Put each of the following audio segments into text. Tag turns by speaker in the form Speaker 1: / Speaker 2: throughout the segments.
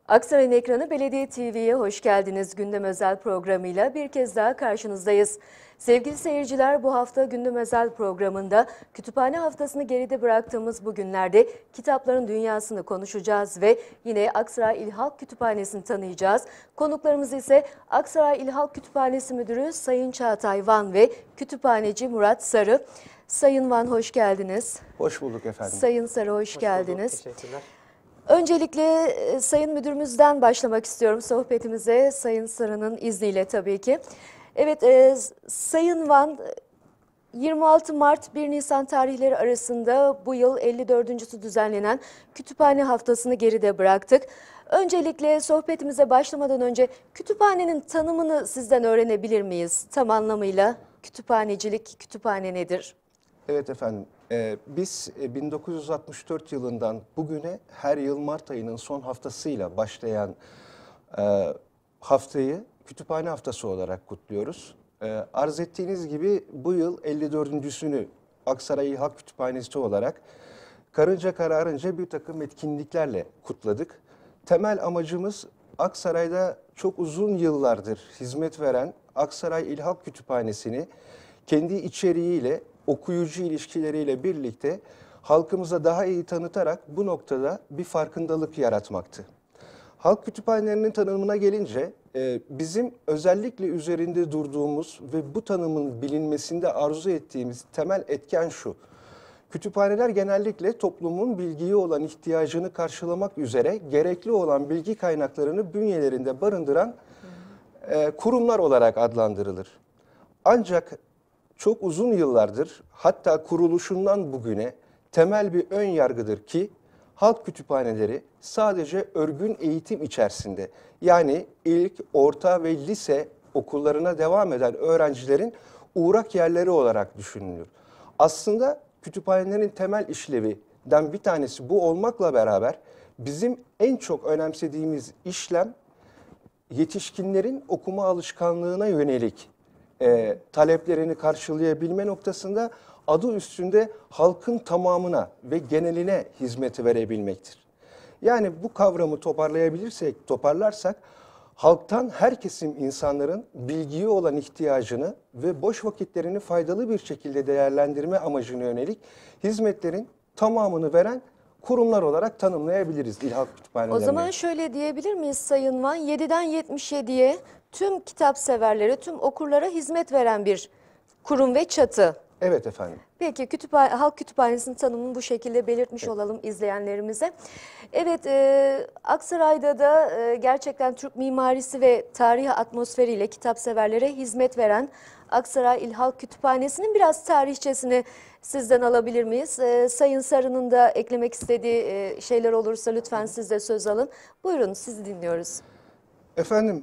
Speaker 1: Aksaray'ın ekranı Belediye TV'ye hoş geldiniz. Gündem özel programıyla bir kez daha karşınızdayız. Sevgili seyirciler, bu hafta Gündem özel programında kütüphane haftasını geride bıraktığımız bu günlerde kitapların dünyasını konuşacağız ve yine Aksaray İl Halk Kütüphanesi'ni tanıyacağız. Konuklarımız ise Aksaray İl Halk Kütüphanesi Müdürü Sayın Çağatay Van ve kütüphaneci Murat Sarı. Sayın Van hoş geldiniz.
Speaker 2: Hoş bulduk efendim.
Speaker 1: Sayın Sarı hoş geldiniz.
Speaker 3: Bulduk, teşekkürler.
Speaker 1: Öncelikle Sayın Müdürümüzden başlamak istiyorum sohbetimize, Sayın Sarı'nın izniyle tabii ki. Evet, Sayın Van, 26 Mart 1 Nisan tarihleri arasında bu yıl 54.sü düzenlenen Kütüphane Haftası'nı geride bıraktık. Öncelikle sohbetimize başlamadan önce kütüphanenin tanımını sizden öğrenebilir miyiz? Tam anlamıyla kütüphanecilik, kütüphane nedir?
Speaker 2: Evet efendim, biz 1964 yılından bugüne her yıl Mart ayının son haftasıyla başlayan haftayı Kütüphane Haftası olarak kutluyoruz. Arz ettiğiniz gibi bu yıl 54.sünü Aksaray İl Halk Kütüphanesi olarak karınca kararınca bir takım etkinliklerle kutladık. Temel amacımız Aksaray'da çok uzun yıllardır hizmet veren Aksaray İl Halk Kütüphanesi'ni kendi içeriğiyle, okuyucu ilişkileriyle birlikte halkımıza daha iyi tanıtarak bu noktada bir farkındalık yaratmaktı. Halk kütüphanelerinin tanımına gelince bizim özellikle üzerinde durduğumuz ve bu tanımın bilinmesinde arzu ettiğimiz temel etken şu: kütüphaneler genellikle toplumun bilgiye olan ihtiyacını karşılamak üzere gerekli olan bilgi kaynaklarını bünyelerinde barındıran kurumlar olarak adlandırılır. Ancak çok uzun yıllardır, hatta kuruluşundan bugüne temel bir ön yargıdır ki halk kütüphaneleri sadece örgün eğitim içerisinde, yani ilk, orta ve lise okullarına devam eden öğrencilerin uğrak yerleri olarak düşünülür. Aslında kütüphanelerin temel işlevinden bir tanesi bu olmakla beraber bizim en çok önemsediğimiz işlem yetişkinlerin okuma alışkanlığına yönelik taleplerini karşılayabilme noktasında adı üstünde halkın tamamına ve geneline hizmet verebilmektir. Yani bu kavramı toparlarsak halktan her kesim insanların bilgiye olan ihtiyacını ve boş vakitlerini faydalı bir şekilde değerlendirme amacına yönelik hizmetlerin tamamını veren kurumlar olarak tanımlayabiliriz İl Halk Kütüphanelerini.
Speaker 1: O zaman şöyle diyebilir miyiz Sayın Van, 7'den 77'ye tüm kitap severlere, tüm okurlara hizmet veren bir kurum ve çatı.
Speaker 2: Evet efendim.
Speaker 1: Peki Halk Kütüphanesi'nin tanımını bu şekilde belirtmiş olalım izleyenlerimize. Evet, Aksaray'da da gerçekten Türk mimarisi ve tarihi atmosferiyle kitapseverlere hizmet veren Aksaray İl Halk Kütüphanesi'nin biraz tarihçesini sizden alabilir miyiz? Sayın Sarı'nın da eklemek istediği şeyler olursa lütfen siz de söz alın. Buyurun, sizi dinliyoruz.
Speaker 2: Efendim,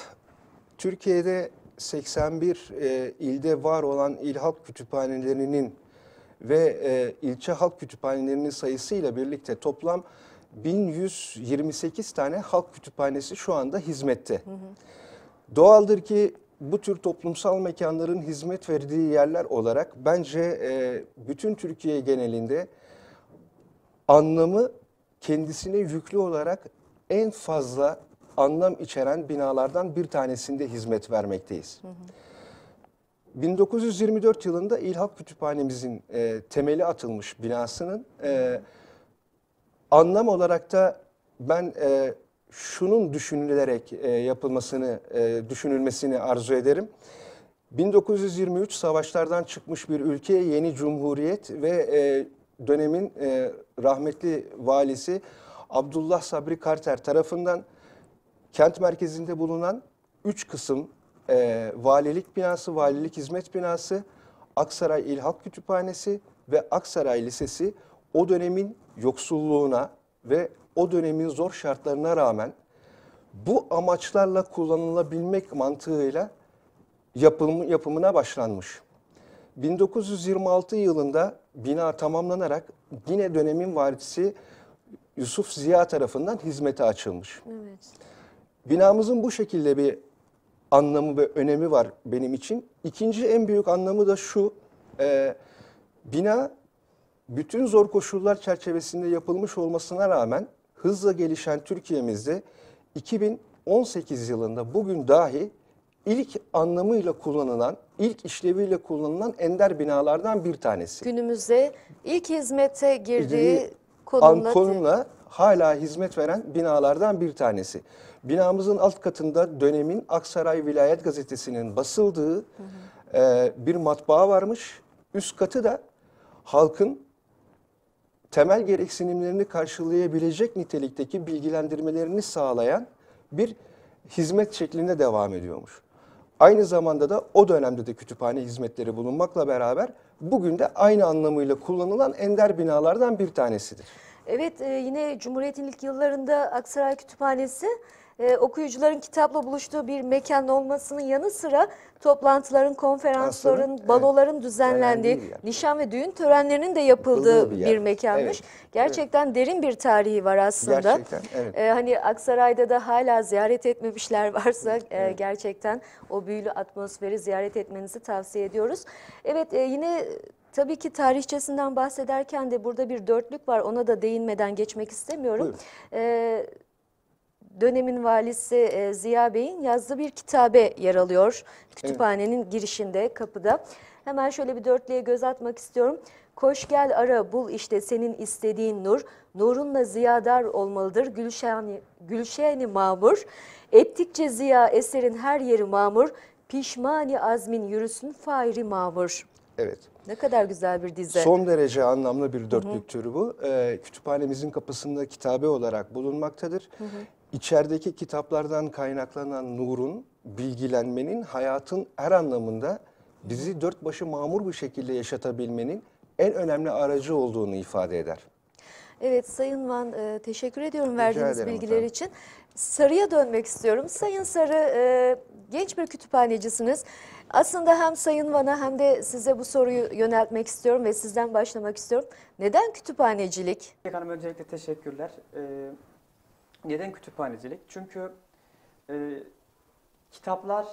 Speaker 2: Türkiye'de 81 ilde var olan il halk kütüphanelerinin ve ilçe halk kütüphanelerinin sayısıyla birlikte toplam 1128 tane halk kütüphanesi şu anda hizmette. Hı hı. Doğaldır ki bu tür toplumsal mekanların hizmet verdiği yerler olarak bence bütün Türkiye genelinde anlamı kendisine yüklü olarak en fazla anlam içeren binalardan bir tanesinde hizmet vermekteyiz. Hı hı. 1924 yılında İl Halk Kütüphanemizin temeli atılmış binasının anlam olarak da ben şunun düşünülerek düşünülmesini arzu ederim. 1923 savaşlardan çıkmış bir ülkeye yeni cumhuriyet ve dönemin rahmetli valisi Abdullah Sabri Karter tarafından kent merkezinde bulunan 3 kısım valilik binası, valilik hizmet binası, Aksaray İl Halk Kütüphanesi ve Aksaray Lisesi o dönemin yoksulluğuna ve o dönemin zor şartlarına rağmen bu amaçlarla kullanılabilmek mantığıyla yapımına başlanmış. 1926 yılında bina tamamlanarak yine dönemin valisi Yusuf Ziya tarafından hizmete açılmış. Evet. Binamızın bu şekilde bir anlamı ve önemi var benim için. İkinci en büyük anlamı da şu: bina bütün zor koşullar çerçevesinde yapılmış olmasına rağmen hızla gelişen Türkiye'mizde 2018 yılında bugün dahi ilk anlamıyla kullanılan, ilk işleviyle kullanılan ender binalardan bir tanesi.
Speaker 1: Günümüzde ilk hizmete girdiği
Speaker 2: Girdiği konumla hala hizmet veren binalardan bir tanesi. Binamızın alt katında dönemin Aksaray Vilayet Gazetesi'nin basıldığı bir matbaa varmış. Üst katı da halkın temel gereksinimlerini karşılayabilecek nitelikteki bilgilendirmelerini sağlayan bir hizmet şeklinde devam ediyormuş. Aynı zamanda da o dönemde de kütüphane hizmetleri bulunmakla beraber bugün de aynı anlamıyla kullanılan ender binalardan bir tanesidir.
Speaker 1: Evet, yine Cumhuriyet'in ilk yıllarında Aksaray Kütüphanesi okuyucuların kitapla buluştuğu bir mekan olmasının yanı sıra toplantıların, konferansların, baloların düzenlendiği,
Speaker 2: yani.
Speaker 1: nişan ve düğün törenlerinin de yapıldığı
Speaker 2: bir
Speaker 1: bir,
Speaker 2: yer.
Speaker 1: mekanmış.
Speaker 2: Evet.
Speaker 1: Gerçekten derin bir tarihi var aslında.
Speaker 2: Gerçekten, evet.
Speaker 1: Hani Aksaray'da da hala ziyaret etmemişler varsa gerçekten o büyülü atmosferi ziyaret etmenizi tavsiye ediyoruz. Evet, yine tabii ki tarihçesinden bahsederken de burada bir dörtlük var. Ona da değinmeden geçmek istemiyorum. Dönemin valisi Ziya Bey'in yazdığı bir kitabe yer alıyor. Kütüphanenin girişinde, kapıda. Hemen şöyle bir dörtlüğe göz atmak istiyorum. Koş gel ara bul işte senin istediğin nur. Nurunla ziyadar olmalıdır gülşeni mamur. Ettikçe ziya eserin her yeri mamur. Pişmani azmin yürüsün fayri mamur.
Speaker 2: Evet.
Speaker 1: Ne kadar güzel bir dize.
Speaker 2: Son derece anlamlı bir dörtlük türü bu. Kütüphanemizin kapısında kitabe olarak bulunmaktadır. İçerideki kitaplardan kaynaklanan nurun, bilgilenmenin hayatın her anlamında bizi dört başı mamur bir şekilde yaşatabilmenin en önemli aracı olduğunu ifade eder.
Speaker 1: Evet Sayın Van, teşekkür ediyorum verdiğiniz
Speaker 2: ederim
Speaker 1: bilgiler
Speaker 2: efendim.
Speaker 1: için. Sarı'ya dönmek istiyorum. Sayın Sarı, genç bir kütüphanecisiniz. Aslında hem Sayın Van'a hem de size bu soruyu yöneltmek istiyorum ve sizden başlamak istiyorum. Neden kütüphanecilik?
Speaker 3: Hanım öncelikle teşekkürler. Neden kütüphanecilik? Çünkü kitaplar,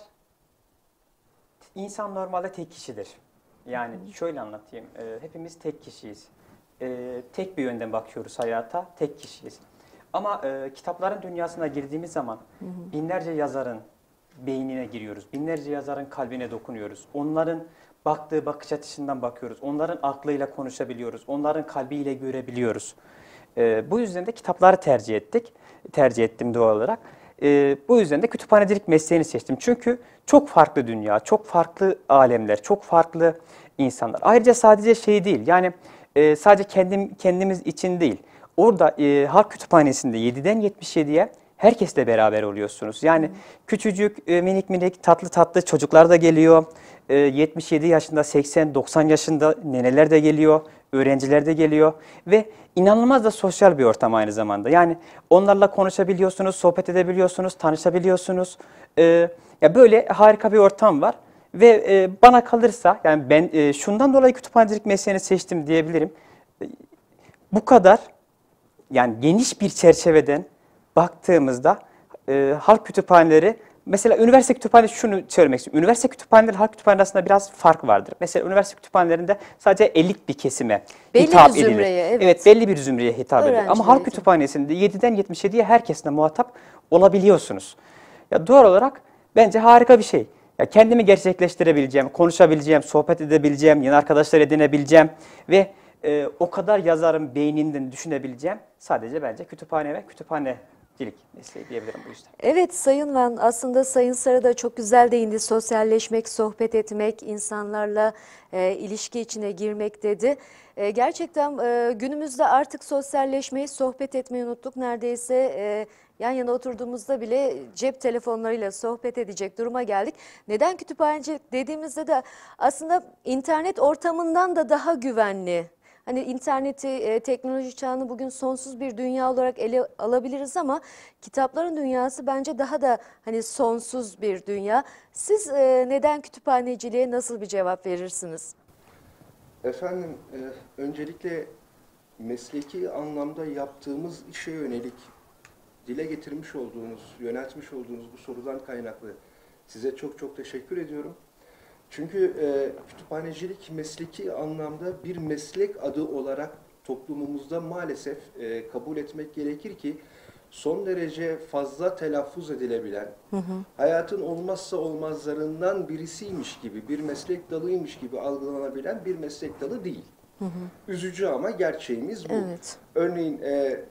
Speaker 3: insan normalde tek kişidir. Yani şöyle anlatayım, hepimiz tek kişiyiz. Tek bir yönden bakıyoruz hayata, tek kişiyiz. Ama kitapların dünyasına girdiğimiz zaman binlerce yazarın beynine giriyoruz. Binlerce yazarın kalbine dokunuyoruz. Onların baktığı bakış açısından bakıyoruz. Onların aklıyla konuşabiliyoruz. Onların kalbiyle görebiliyoruz. Bu yüzden de kitapları tercih ettim doğal olarak. Bu yüzden de kütüphanecilik mesleğini seçtim. Çünkü çok farklı dünya, çok farklı alemler, çok farklı insanlar. Ayrıca sadece şey değil, yani sadece kendimiz için değil. Orada Halk Kütüphanesi'nde 7'den 77'ye herkesle beraber oluyorsunuz. Yani küçücük, minik minik, tatlı tatlı çocuklar da geliyor. 77 yaşında, 80-90 yaşında neneler de geliyor, öğrenciler de geliyor ve inanılmaz da sosyal bir ortam aynı zamanda. Yani onlarla konuşabiliyorsunuz, sohbet edebiliyorsunuz, tanışabiliyorsunuz. Ya böyle harika bir ortam var ve bana kalırsa, yani ben şundan dolayı kütüphanecilik mesleğini seçtim diyebilirim. Bu kadar, yani geniş bir çerçeveden baktığımızda halk kütüphaneleri, mesela üniversite kütüphanesi, şunu söylemek istiyorum. Üniversite kütüphaneleri halk kütüphaneleri arasında biraz fark vardır. Mesela üniversite kütüphanelerinde sadece elit bir kesime hitap edilir.
Speaker 1: Zümreye,
Speaker 3: evet, belli bir zümreye hitap edilir. Ama halk kütüphanesinde 7'den 77'ye herkesle muhatap olabiliyorsunuz. Ya doğal olarak bence harika bir şey. Ya kendimi gerçekleştirebileceğim, konuşabileceğim, sohbet edebileceğim, yeni arkadaşlar edinebileceğim ve o kadar yazarın beyninden düşünebileceğim sadece bence kütüphane ve kütüphanecilik mesleği diyebilirim bu yüzden.
Speaker 1: Evet Sayın Van, aslında Sayın Sarı da çok güzel değindi. Sosyalleşmek, sohbet etmek, insanlarla ilişki içine girmek dedi. Gerçekten günümüzde artık sosyalleşmeyi, sohbet etmeyi unuttuk. Neredeyse yan yana oturduğumuzda bile cep telefonlarıyla sohbet edecek duruma geldik. Neden kütüphaneci dediğimizde de aslında internet ortamından da daha güvenli. Hani interneti, teknoloji çağını bugün sonsuz bir dünya olarak ele alabiliriz ama kitapların dünyası bence daha da hani sonsuz bir dünya. Siz neden kütüphaneciliğe nasıl bir cevap verirsiniz?
Speaker 2: Efendim, öncelikle mesleki anlamda yaptığımız işe yönelik dile getirmiş olduğunuz, yöneltmiş olduğunuz bu sorudan kaynaklı size çok çok teşekkür ediyorum. Çünkü kütüphanecilik mesleki anlamda bir meslek adı olarak toplumumuzda maalesef kabul etmek gerekir ki son derece fazla telaffuz edilebilen, hayatın olmazsa olmazlarından birisiymiş gibi, bir meslek dalıymış gibi algılanabilen bir meslek dalı değil. Üzücü ama gerçeğimiz bu.
Speaker 1: Evet.
Speaker 2: Örneğin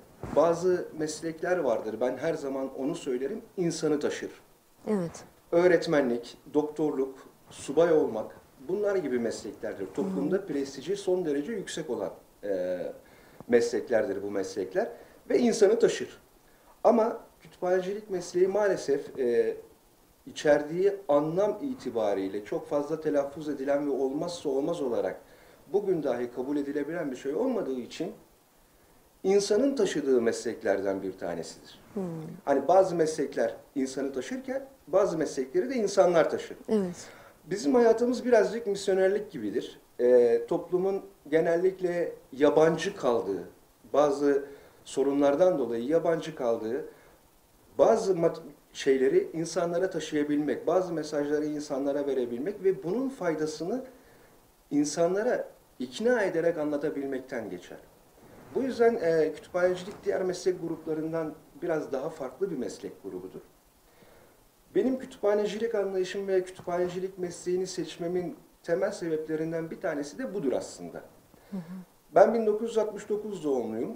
Speaker 2: bazı meslekler vardır, ben her zaman onu söylerim, insanı taşır.
Speaker 1: Evet.
Speaker 2: Öğretmenlik, doktorluk, subay olmak, bunlar gibi mesleklerdir. Toplumda prestiji son derece yüksek olan mesleklerdir bu meslekler ve insanı taşır. Ama kütüphanecilik mesleği maalesef içerdiği anlam itibariyle çok fazla telaffuz edilen ve olmazsa olmaz olarak bugün dahi kabul edilebilen bir şey olmadığı için insanın taşıdığı mesleklerden bir tanesidir. Hani bazı meslekler insanı taşırken bazı meslekleri de insanlar taşır.
Speaker 1: Evet.
Speaker 2: Bizim hayatımız birazcık misyonerlik gibidir. Toplumun genellikle yabancı kaldığı, bazı sorunlardan dolayı yabancı kaldığı, bazı şeyleri insanlara taşıyabilmek, bazı mesajları insanlara verebilmek ve bunun faydasını insanlara ikna ederek anlatabilmekten geçer. Bu yüzden kütüphanecilik diğer meslek gruplarından biraz daha farklı bir meslek grubudur. Benim kütüphanecilik anlayışım ve kütüphanecilik mesleğini seçmemin temel sebeplerinden bir tanesi de budur aslında. Ben 1969 doğumluyum.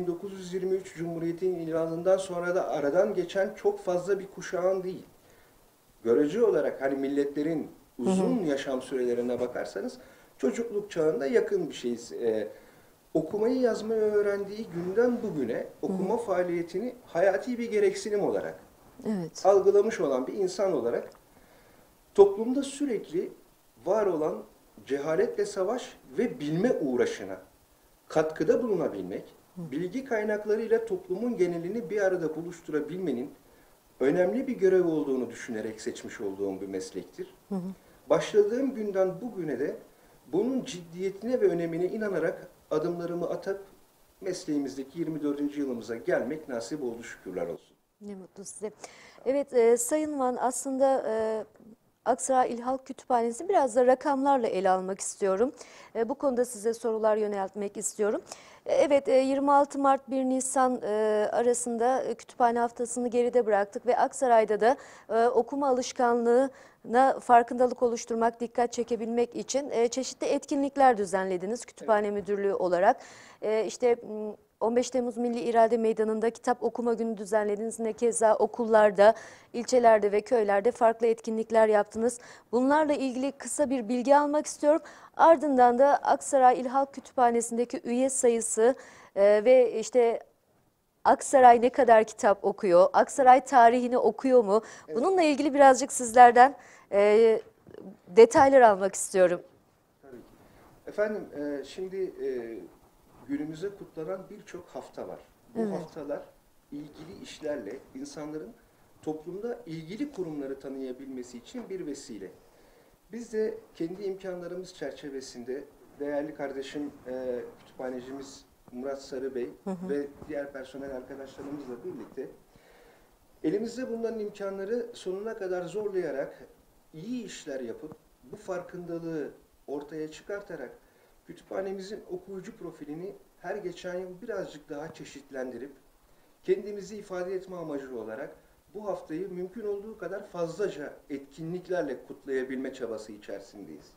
Speaker 2: 1923 Cumhuriyeti'nin ilanından sonra da aradan geçen çok fazla bir kuşağın değil. Görece olarak hani milletlerin uzun yaşam sürelerine bakarsanız çocukluk çağında yakın bir şeyiz. Okumayı yazmayı öğrendiği günden bugüne okuma faaliyetini hayati bir gereksinim olarak algılamış olan bir insan olarak toplumda sürekli var olan cehaletle savaş ve bilme uğraşına katkıda bulunabilmek, bilgi kaynaklarıyla toplumun genelini bir arada buluşturabilmenin önemli bir görev olduğunu düşünerek seçmiş olduğum bir meslektir. Başladığım günden bugüne de bunun ciddiyetine ve önemine inanarak adımlarımı atıp mesleğimizdeki 24. yılımıza gelmek nasip oldu, şükürler olsun.
Speaker 1: Ne mutlu size. Evet, Sayın Van, aslında Aksaray İl Halk Kütüphanesi biraz da rakamlarla ele almak istiyorum. Bu konuda size sorular yöneltmek istiyorum. Evet, 26 Mart 1 Nisan arasında kütüphane haftasını geride bıraktık ve Aksaray'da da okuma alışkanlığına farkındalık oluşturmak, dikkat çekebilmek için çeşitli etkinlikler düzenlediniz kütüphane müdürlüğü olarak. İşte 15 Temmuz Milli İrade Meydanı'nda kitap okuma günü düzenlediniz. Ne keza okullarda, ilçelerde ve köylerde farklı etkinlikler yaptınız. Bunlarla ilgili kısa bir bilgi almak istiyorum. Ardından da Aksaray İl Halk Kütüphanesi'ndeki üye sayısı ve işte Aksaray ne kadar kitap okuyor, Aksaray tarihini okuyor mu? Bununla ilgili birazcık sizlerden detaylar almak istiyorum.
Speaker 2: Tabii ki. Efendim, şimdi günümüze kutlanan birçok hafta var. Bu haftalar ilgili işlerle insanların toplumda ilgili kurumları tanıyabilmesi için bir vesile. Biz de kendi imkanlarımız çerçevesinde değerli kardeşim kütüphanecimiz Murat Sarıbey ve diğer personel arkadaşlarımızla birlikte elimizde bulunan imkanları sonuna kadar zorlayarak iyi işler yapıp bu farkındalığı ortaya çıkartarak kütüphanemizin okuyucu profilini her geçen yıl birazcık daha çeşitlendirip kendimizi ifade etme amacı olarak bu haftayı mümkün olduğu kadar fazlaca etkinliklerle kutlayabilme çabası içerisindeyiz.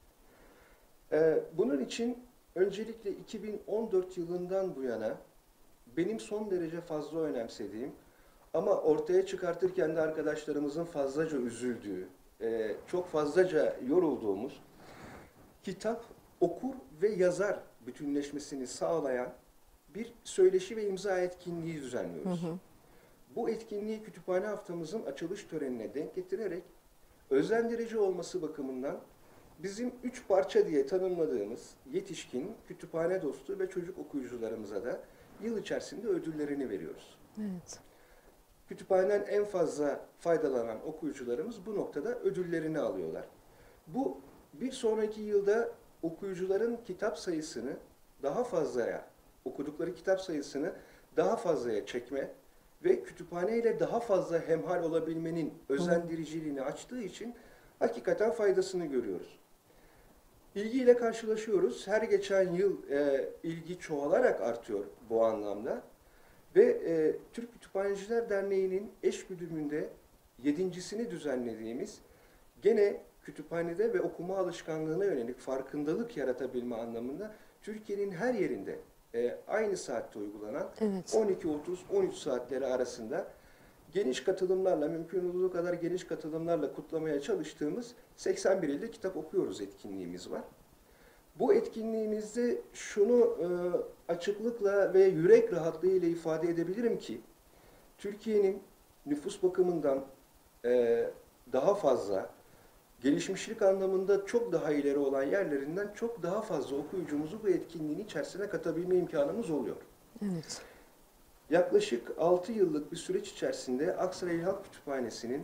Speaker 2: Bunun için öncelikle 2014 yılından bu yana benim son derece fazla önemsediğim ama ortaya çıkartırken de arkadaşlarımızın fazlaca üzüldüğü, çok fazlaca yorulduğumuz kitap, okur ve yazar bütünleşmesini sağlayan bir söyleşi ve imza etkinliği düzenliyoruz. Bu etkinliği kütüphane haftamızın açılış törenine denk getirerek özendirici olması bakımından bizim 3 parça diye tanımladığımız yetişkin, kütüphane dostu ve çocuk okuyucularımıza da yıl içerisinde ödüllerini veriyoruz.
Speaker 1: Evet.
Speaker 2: Kütüphaneden en fazla faydalanan okuyucularımız bu noktada ödüllerini alıyorlar. Bu bir sonraki yılda okuyucuların kitap sayısını daha fazlaya, okudukları kitap sayısını daha fazlaya çekme ve kütüphaneyle daha fazla hemhal olabilmenin özendiriciliğini açtığı için hakikaten faydasını görüyoruz. İlgiyle karşılaşıyoruz. Her geçen yıl ilgi çoğalarak artıyor bu anlamda. Ve Türk Kütüphaneciler Derneği'nin eş güdümünde 7.sini düzenlediğimiz, gene kütüphanede ve okuma alışkanlığına yönelik farkındalık yaratabilme anlamında Türkiye'nin her yerinde aynı saatte uygulanan,
Speaker 1: Evet.
Speaker 2: 12.30-13 saatleri arasında geniş katılımlarla, mümkün olduğu kadar geniş katılımlarla kutlamaya çalıştığımız 81 ilde kitap okuyoruz etkinliğimiz var. Bu etkinliğimizde şunu açıklıkla ve yürek rahatlığıyla ifade edebilirim ki, Türkiye'nin nüfus bakımından daha fazla, gelişmişlik anlamında çok daha ileri olan yerlerinden çok daha fazla okuyucumuzu bu etkinliğin içerisine katabilme imkanımız oluyor.
Speaker 1: Evet.
Speaker 2: Yaklaşık 6 yıllık bir süreç içerisinde Aksaray İl Halk Kütüphanesi'nin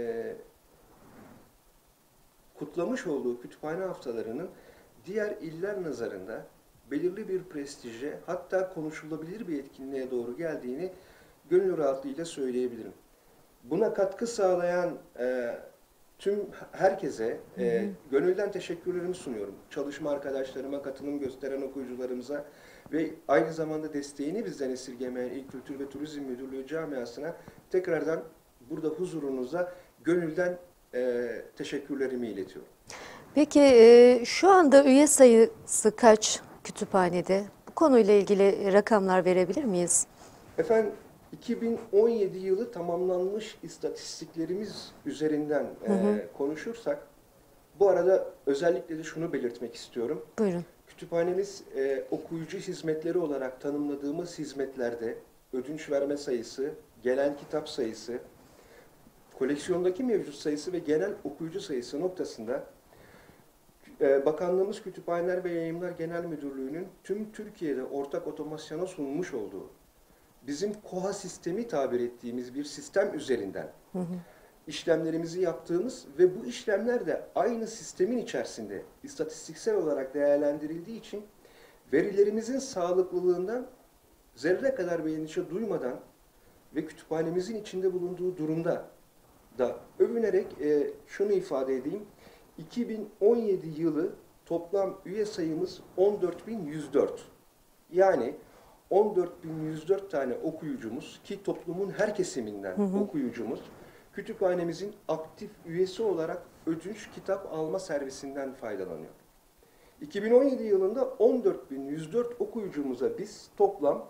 Speaker 2: kutlamış olduğu kütüphane haftalarının diğer iller nazarında belirli bir prestije, hatta konuşulabilir bir etkinliğe doğru geldiğini gönül rahatlığıyla söyleyebilirim. Buna katkı sağlayan tüm herkese gönülden teşekkürlerimi sunuyorum. Çalışma arkadaşlarıma, katılım gösteren okuyucularımıza ve aynı zamanda desteğini bizden esirgemeyen İl Kültür ve Turizm Müdürlüğü camiasına tekrardan burada huzurunuzda gönülden teşekkürlerimi iletiyorum.
Speaker 1: Peki şu anda üye sayısı kaç kütüphanede? Bu konuyla ilgili rakamlar verebilir miyiz?
Speaker 2: Efendim, 2017 yılı tamamlanmış istatistiklerimiz üzerinden konuşursak, bu arada özellikle de şunu belirtmek istiyorum.
Speaker 1: Buyurun.
Speaker 2: Kütüphanemiz okuyucu hizmetleri olarak tanımladığımız hizmetlerde ödünç verme sayısı, gelen kitap sayısı, koleksiyondaki mevcut sayısı ve genel okuyucu sayısı noktasında Bakanlığımız Kütüphaneler ve Yayımlar Genel Müdürlüğü'nün tüm Türkiye'de ortak otomasyona sunmuş olduğu, bizim KOHA sistemi tabir ettiğimiz bir sistem üzerinden işlemlerimizi yaptığımız ve bu işlemler de aynı sistemin içerisinde istatistiksel olarak değerlendirildiği için verilerimizin sağlıklılığından zerre kadar bir endişe duymadan ve kütüphanemizin içinde bulunduğu durumda da övünerek şunu ifade edeyim. 2017 yılı toplam üye sayımız 14.104. Yani 14.104 tane okuyucumuz, ki toplumun her kesiminden okuyucumuz, kütüphanemizin aktif üyesi olarak ödünç kitap alma servisinden faydalanıyor. 2017 yılında 14.104 okuyucumuza biz toplam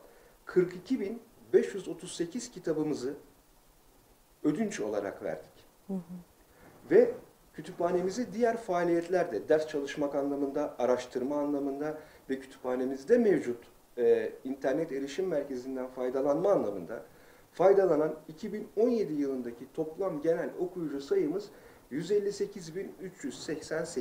Speaker 2: 42.538 kitabımızı ödünç olarak verdik. Ve kütüphanemizi diğer faaliyetlerde, ders çalışmak anlamında, araştırma anlamında ve kütüphanemizde mevcut internet erişim merkezinden faydalanma anlamında faydalanan 2017 yılındaki toplam genel okuyucu sayımız 158.388.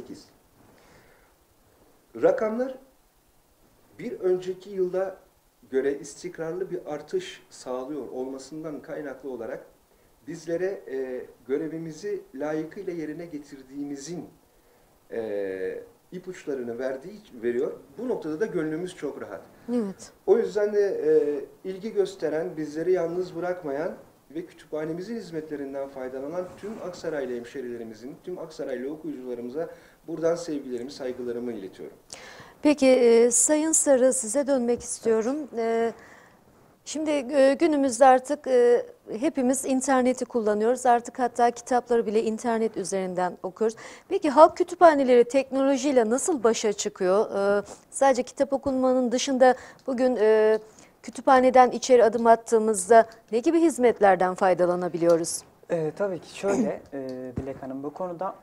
Speaker 2: Rakamlar bir önceki yılda göre istikrarlı bir artış sağlıyor olmasından kaynaklı olarak bizlere görevimizi layıkıyla yerine getirdiğimizin ipuçlarını veriyor. Bu noktada da gönlümüz çok rahat.
Speaker 1: Evet.
Speaker 2: O yüzden de ilgi gösteren, bizleri yalnız bırakmayan ve kütüphanemizin hizmetlerinden faydalanan tüm Aksaraylı hemşerilerimizin, tüm Aksaraylı okuyucularımıza buradan sevgilerimi, saygılarımı iletiyorum.
Speaker 1: Peki Sayın Sarı, size dönmek istiyorum. Şimdi günümüzde artık hepimiz interneti kullanıyoruz. Artık hatta kitapları bile internet üzerinden okuyoruz. Peki halk kütüphaneleri teknolojiyle nasıl başa çıkıyor? Sadece kitap okunmanın dışında bugün kütüphaneden içeri adım attığımızda ne gibi hizmetlerden faydalanabiliyoruz?
Speaker 3: Tabii ki şöyle Dilek Hanım, bu konuda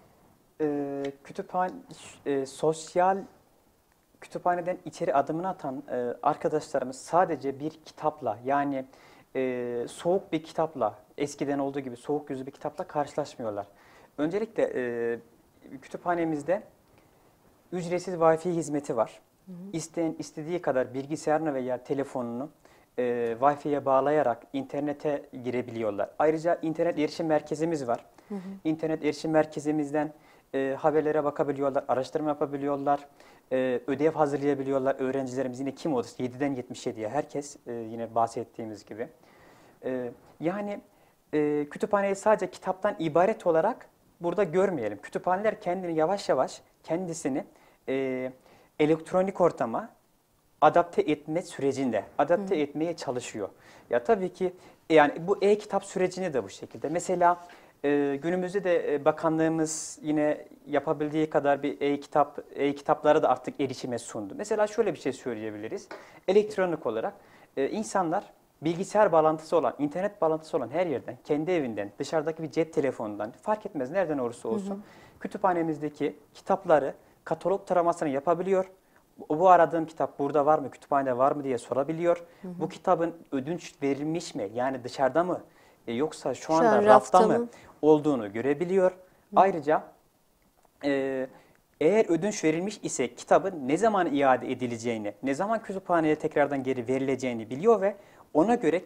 Speaker 3: sosyal kütüphaneden içeri adımını atan arkadaşlarımız sadece bir kitapla, yani soğuk bir kitapla, eskiden olduğu gibi soğuk yüzlü bir kitapla karşılaşmıyorlar. Öncelikle kütüphanemizde ücretsiz Wi-Fi hizmeti var. İsteyen istediği kadar bilgisayarını veya telefonunu Wi-Fi'ye bağlayarak internete girebiliyorlar. Ayrıca internet erişim merkezimiz var. İnternet erişim merkezimizden haberlere bakabiliyorlar, araştırma yapabiliyorlar, ödev hazırlayabiliyorlar. Öğrencilerimiz yine kim olursa 7'den 77'ye herkes yine bahsettiğimiz gibi. Yani kütüphaneyi sadece kitaptan ibaret olarak burada görmeyelim. Kütüphaneler kendini yavaş yavaş kendisini elektronik ortama, adapte etme sürecinde, adapte etmeye çalışıyor. Ya tabii ki yani bu e-kitap sürecini de bu şekilde. Mesela günümüzde de bakanlığımız yine yapabildiği kadar bir e-kitaplara da artık erişime sundu. Mesela şöyle bir şey söyleyebiliriz. Elektronik olarak insanlar bilgisayar bağlantısı olan, internet bağlantısı olan her yerden, kendi evinden, dışarıdaki bir cep telefonundan, fark etmez nereden olursa olsun, kütüphanemizdeki kitapları katalog taramasını yapabiliyor. Bu aradığım kitap burada var mı, kütüphanede var mı diye sorabiliyor. Bu kitabın ödünç verilmiş mi, yani dışarıda mı, yoksa şu anda
Speaker 1: an
Speaker 3: rafta
Speaker 1: rafta
Speaker 3: mı
Speaker 1: mı
Speaker 3: olduğunu görebiliyor. Ayrıca eğer ödünç verilmiş ise kitabın ne zaman iade edileceğini, ne zaman kütüphaneye tekrardan geri verileceğini biliyor ve ona göre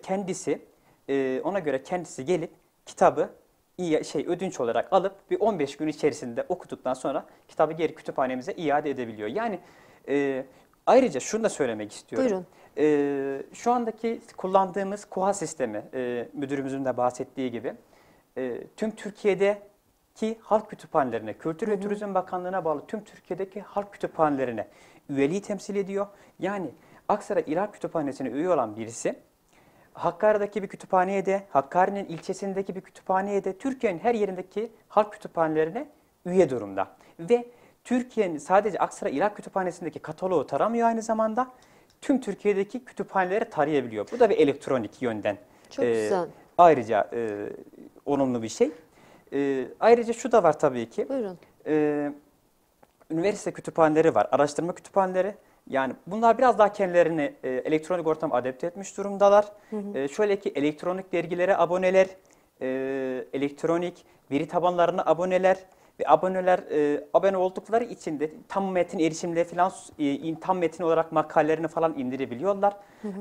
Speaker 3: kendisi gelip kitabı ödünç olarak alıp bir 15 gün içerisinde okuduktan sonra kitabı geri kütüphanemize iade edebiliyor. Yani ayrıca şunu da söylemek istiyorum.
Speaker 1: Buyurun.
Speaker 3: Şu andaki kullandığımız KUHA sistemi, müdürümüzün de bahsettiği gibi, tüm Türkiye'deki halk kütüphanelerine, Kültür ve Turizm Bakanlığı'na bağlı tüm Türkiye'deki halk kütüphanelerine üyeliği temsil ediyor. Yani Aksaray İl Halk Kütüphanesi'ne üye olan birisi, Hakkari'deki bir kütüphaneye de, Hakkari'nin ilçesindeki bir kütüphaneye de, Türkiye'nin her yerindeki halk kütüphanelerine üye durumda. Ve Türkiye'nin sadece Aksaray İl Halk Kütüphanesi'ndeki kataloğu taramıyor, aynı zamanda tüm Türkiye'deki kütüphaneleri tarayabiliyor. Bu da bir elektronik yönden.
Speaker 1: Çok güzel.
Speaker 3: Ayrıca olumlu bir şey. Ayrıca şu da var tabii ki.
Speaker 1: Buyurun.
Speaker 3: Üniversite kütüphaneleri var, araştırma kütüphaneleri. Yani bunlar biraz daha kendilerini elektronik ortama adapte etmiş durumdalar. Şöyle ki elektronik dergilere aboneler, elektronik veri tabanlarına aboneler ve aboneler abone oldukları için de tam metin erişimle falan tam metin olarak makalelerini falan indirebiliyorlar.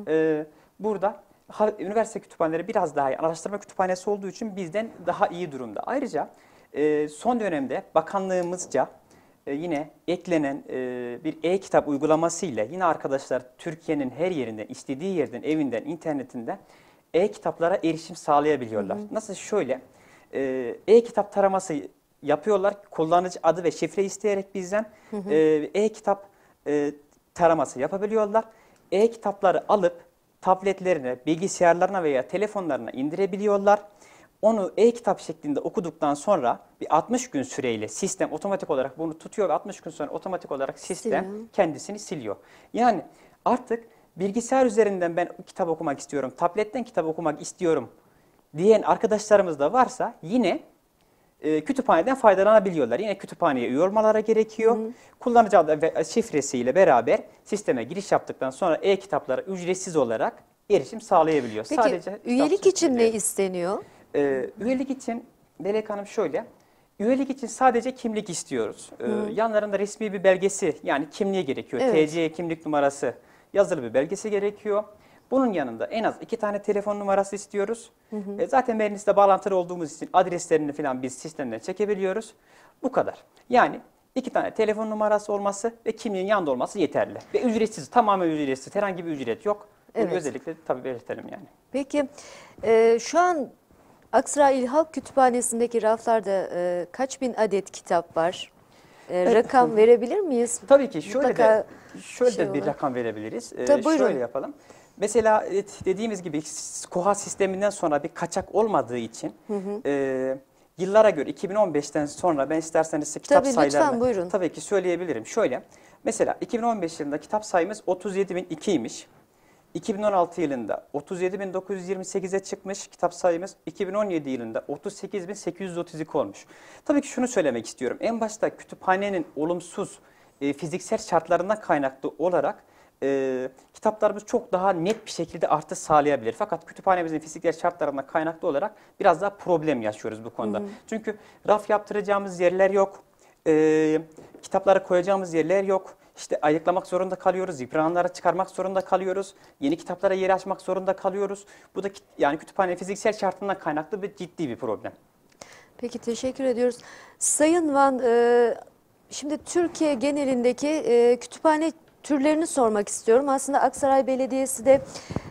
Speaker 3: Burada üniversite kütüphaneleri biraz daha iyi, araştırma kütüphanesi olduğu için bizden daha iyi durumda. Ayrıca son dönemde bakanlığımızca yine eklenen bir e-kitap uygulamasıyla yine arkadaşlar Türkiye'nin her yerinden, istediği yerden, evinden, internetinden e-kitaplara erişim sağlayabiliyorlar. Nasıl? Şöyle, e-kitap taraması yapıyorlar. Kullanıcı adı ve şifre isteyerek bizden e-kitap taraması yapabiliyorlar. E-kitapları alıp tabletlerine, bilgisayarlarına veya telefonlarına indirebiliyorlar. Onu e-kitap şeklinde okuduktan sonra bir 60 gün süreyle sistem otomatik olarak bunu tutuyor ve 60 gün sonra otomatik olarak sistem kendisini siliyor. Yani artık bilgisayar üzerinden ben kitap okumak istiyorum, tabletten kitap okumak istiyorum diyen arkadaşlarımız da varsa yine kütüphaneden faydalanabiliyorlar. Yine kütüphaneye üye olmaları gerekiyor. Kullanıcı adı ve şifresiyle beraber sisteme giriş yaptıktan sonra e-kitaplara ücretsiz olarak erişim sağlayabiliyor.
Speaker 1: Peki
Speaker 3: Sadece
Speaker 1: üyelik için ne isteniyor?
Speaker 3: Üyelik için Melek Hanım şöyle, üyelik için sadece kimlik istiyoruz. Yanlarında resmi bir belgesi, yani kimliği gerekiyor.
Speaker 1: Evet.
Speaker 3: TC kimlik numarası, yazılı bir belgesi gerekiyor. Bunun yanında en az 2 tane telefon numarası istiyoruz. Zaten mecliste bağlantılı olduğumuz için adreslerini falan biz sistemden çekebiliyoruz. Bu kadar. Yani 2 tane telefon numarası olması ve kimliğin yanında olması yeterli. Ve ücretsiz, tamamen ücretsiz, herhangi bir ücret yok. Bunu
Speaker 1: Evet.
Speaker 3: özellikle tabii belirtelim yani.
Speaker 1: Peki şu an Aksaray İl Halk Kütüphanesi'ndeki raflarda kaç bin adet kitap var? Rakam verebilir miyiz?
Speaker 3: Tabii ki şöyle
Speaker 1: Mutlaka
Speaker 3: de bir rakam verebiliriz.
Speaker 1: Tabii, buyurun.
Speaker 3: Şöyle yapalım. Mesela dediğimiz gibi KUHA sisteminden sonra bir kaçak olmadığı için yıllara göre 2015'ten sonra ben isterseniz size kitap
Speaker 1: Tabii,
Speaker 3: sayılarını
Speaker 1: lütfen, buyurun.
Speaker 3: tabii ki söyleyebilirim. Şöyle mesela 2015 yılında kitap sayımız 37.002'ymiş. 2016 yılında 37.928'e çıkmış kitap sayımız, 2017 yılında 38.832 olmuş. Tabii ki şunu söylemek istiyorum. En başta kütüphanenin olumsuz fiziksel şartlarından kaynaklı olarak kitaplarımız çok daha net bir şekilde artış sağlayabilir. Fakat kütüphanemizin fiziksel şartlarından kaynaklı olarak biraz daha problem yaşıyoruz bu konuda. Çünkü raf yaptıracağımız yerler yok, kitapları koyacağımız yerler yok. İşte ayıklamak zorunda kalıyoruz, yıprananları çıkarmak zorunda kalıyoruz, yeni kitaplara yer açmak zorunda kalıyoruz. Bu da yani kütüphane fiziksel şartından kaynaklı ciddi bir problem.
Speaker 1: Peki, teşekkür ediyoruz. Sayın Van, şimdi Türkiye genelindeki kütüphane türlerini sormak istiyorum. Aslında Aksaray Belediyesi de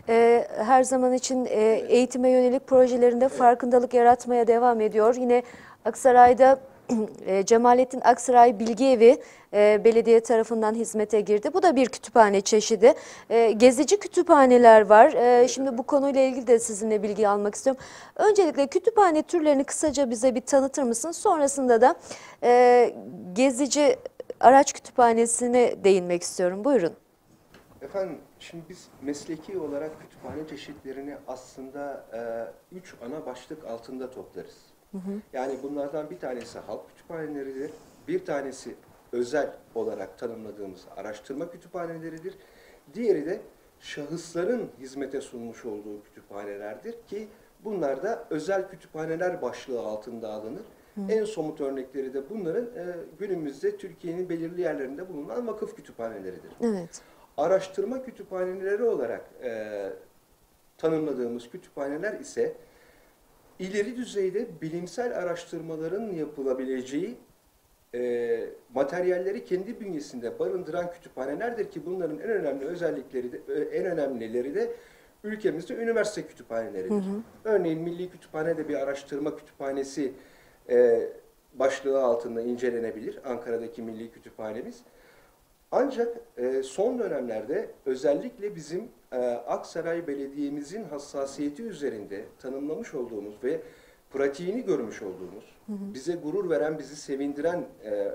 Speaker 1: her zaman için eğitime yönelik projelerinde farkındalık yaratmaya devam ediyor. Yine Aksaray'da Cemalettin Aksaray Bilgi belediye tarafından hizmete girdi. Bu da bir kütüphane çeşidi. Gezici kütüphaneler var. Şimdi bu konuyla ilgili de sizinle bilgi almak istiyorum. Öncelikle kütüphane türlerini kısaca bize bir tanıtır mısınız? Sonrasında da gezici araç kütüphanesine değinmek istiyorum. Buyurun.
Speaker 2: Efendim, şimdi biz mesleki olarak kütüphane çeşitlerini aslında 3 ana başlık altında toplarız. Yani bunlardan bir tanesi halk kütüphaneleridir, bir tanesi özel olarak tanımladığımız araştırma kütüphaneleridir, diğeri de şahısların hizmete sunmuş olduğu kütüphanelerdir ki bunlar da özel kütüphaneler başlığı altında alınır. En somut örnekleri de bunların günümüzde Türkiye'nin belirli yerlerinde bulunan vakıf kütüphaneleridir.
Speaker 1: Evet.
Speaker 2: Araştırma kütüphaneleri olarak tanımladığımız kütüphaneler ise ileri düzeyde bilimsel araştırmaların yapılabileceği materyalleri kendi bünyesinde barındıran kütüphanelerdir ki bunların en önemli özellikleri de, en önemlileri de ülkemizde üniversite kütüphaneleridir. Örneğin Milli Kütüphane'de bir araştırma kütüphanesi başlığı altında incelenebilir. Ankara'daki Milli Kütüphanemiz. Ancak son dönemlerde özellikle bizim Aksaray Belediye'mizin hassasiyeti üzerinde tanımlamış olduğumuz ve pratiğini görmüş olduğumuz, bize gurur veren, bizi sevindiren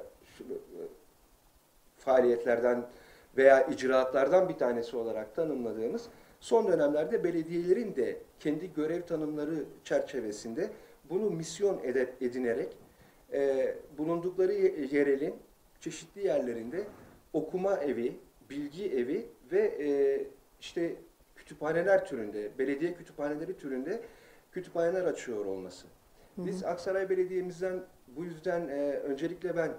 Speaker 2: faaliyetlerden veya icraatlardan bir tanesi olarak tanımladığımız son dönemlerde belediyelerin de kendi görev tanımları çerçevesinde bunu misyon edinerek bulundukları yerelin çeşitli yerlerinde okuma evi, bilgi evi ve işte kütüphaneler türünde, belediye kütüphaneleri türünde kütüphaneler açıyor olması. Biz Aksaray Belediye'mizden bu yüzden öncelikle ben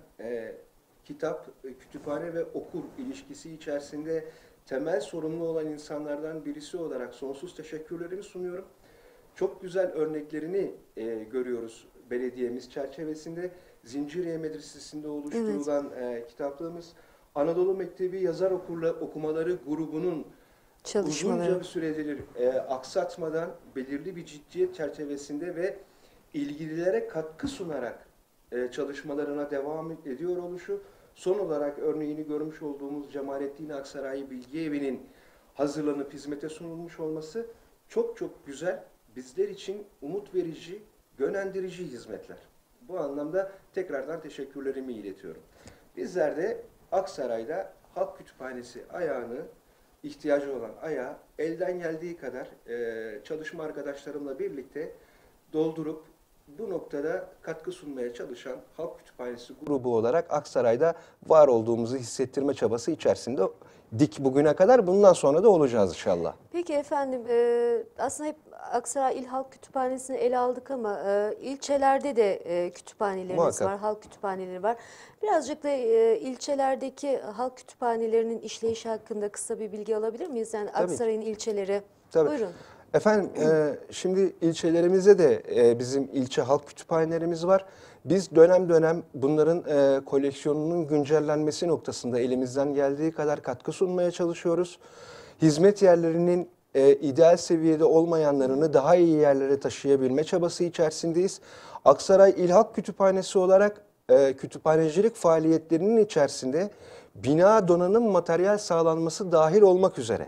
Speaker 2: kitap, kütüphane ve okur ilişkisi içerisinde temel sorumlu olan insanlardan birisi olarak sonsuz teşekkürlerimi sunuyorum. Çok güzel örneklerini görüyoruz belediyemiz çerçevesinde. Zinciriye Medresesi'nde oluşturulan kitaplığımız, Anadolu Mektebi Yazar Okumaları grubunun uzunca bir süredir aksatmadan belirli bir ciddiyet çerçevesinde ve ilgililere katkı sunarak çalışmalarına devam ediyor oluşu, son olarak örneğini görmüş olduğumuz Cemalettin Aksaray Bilgi Evi'nin hazırlanıp hizmete sunulmuş olması çok çok güzel, bizler için umut verici, yönlendirici hizmetler. Bu anlamda tekrardan teşekkürlerimi iletiyorum. Bizler de Aksaray'da Halk Kütüphanesi ayağını, ihtiyacı olan ayağı elden geldiği kadar çalışma arkadaşlarımla birlikte doldurup bu noktada katkı sunmaya çalışan Halk Kütüphanesi grubu olarak Aksaray'da var olduğumuzu hissettirme çabası içerisinde dik bugüne kadar, bundan sonra da olacağız inşallah.
Speaker 1: Peki efendim, aslında hep Aksaray İl Halk Kütüphanesi'ni ele aldık ama ilçelerde de kütüphanelerimiz
Speaker 2: Muhakkak
Speaker 1: var, halk kütüphaneleri var. Birazcık da ilçelerdeki halk kütüphanelerinin işleyişi hakkında kısa bir bilgi alabilir miyiz? Yani Aksaray'ın ilçeleri.
Speaker 2: Tabii.
Speaker 1: Buyurun.
Speaker 2: Efendim, şimdi ilçelerimizde de bizim ilçe halk kütüphanelerimiz var. Biz dönem dönem bunların koleksiyonunun güncellenmesi noktasında elimizden geldiği kadar katkı sunmaya çalışıyoruz. Hizmet yerlerinin ideal seviyede olmayanlarını daha iyi yerlere taşıyabilme çabası içerisindeyiz. Aksaray İl Halk Kütüphanesi olarak kütüphanecilik faaliyetlerinin içerisinde bina, donanım, materyal sağlanması dahil olmak üzere.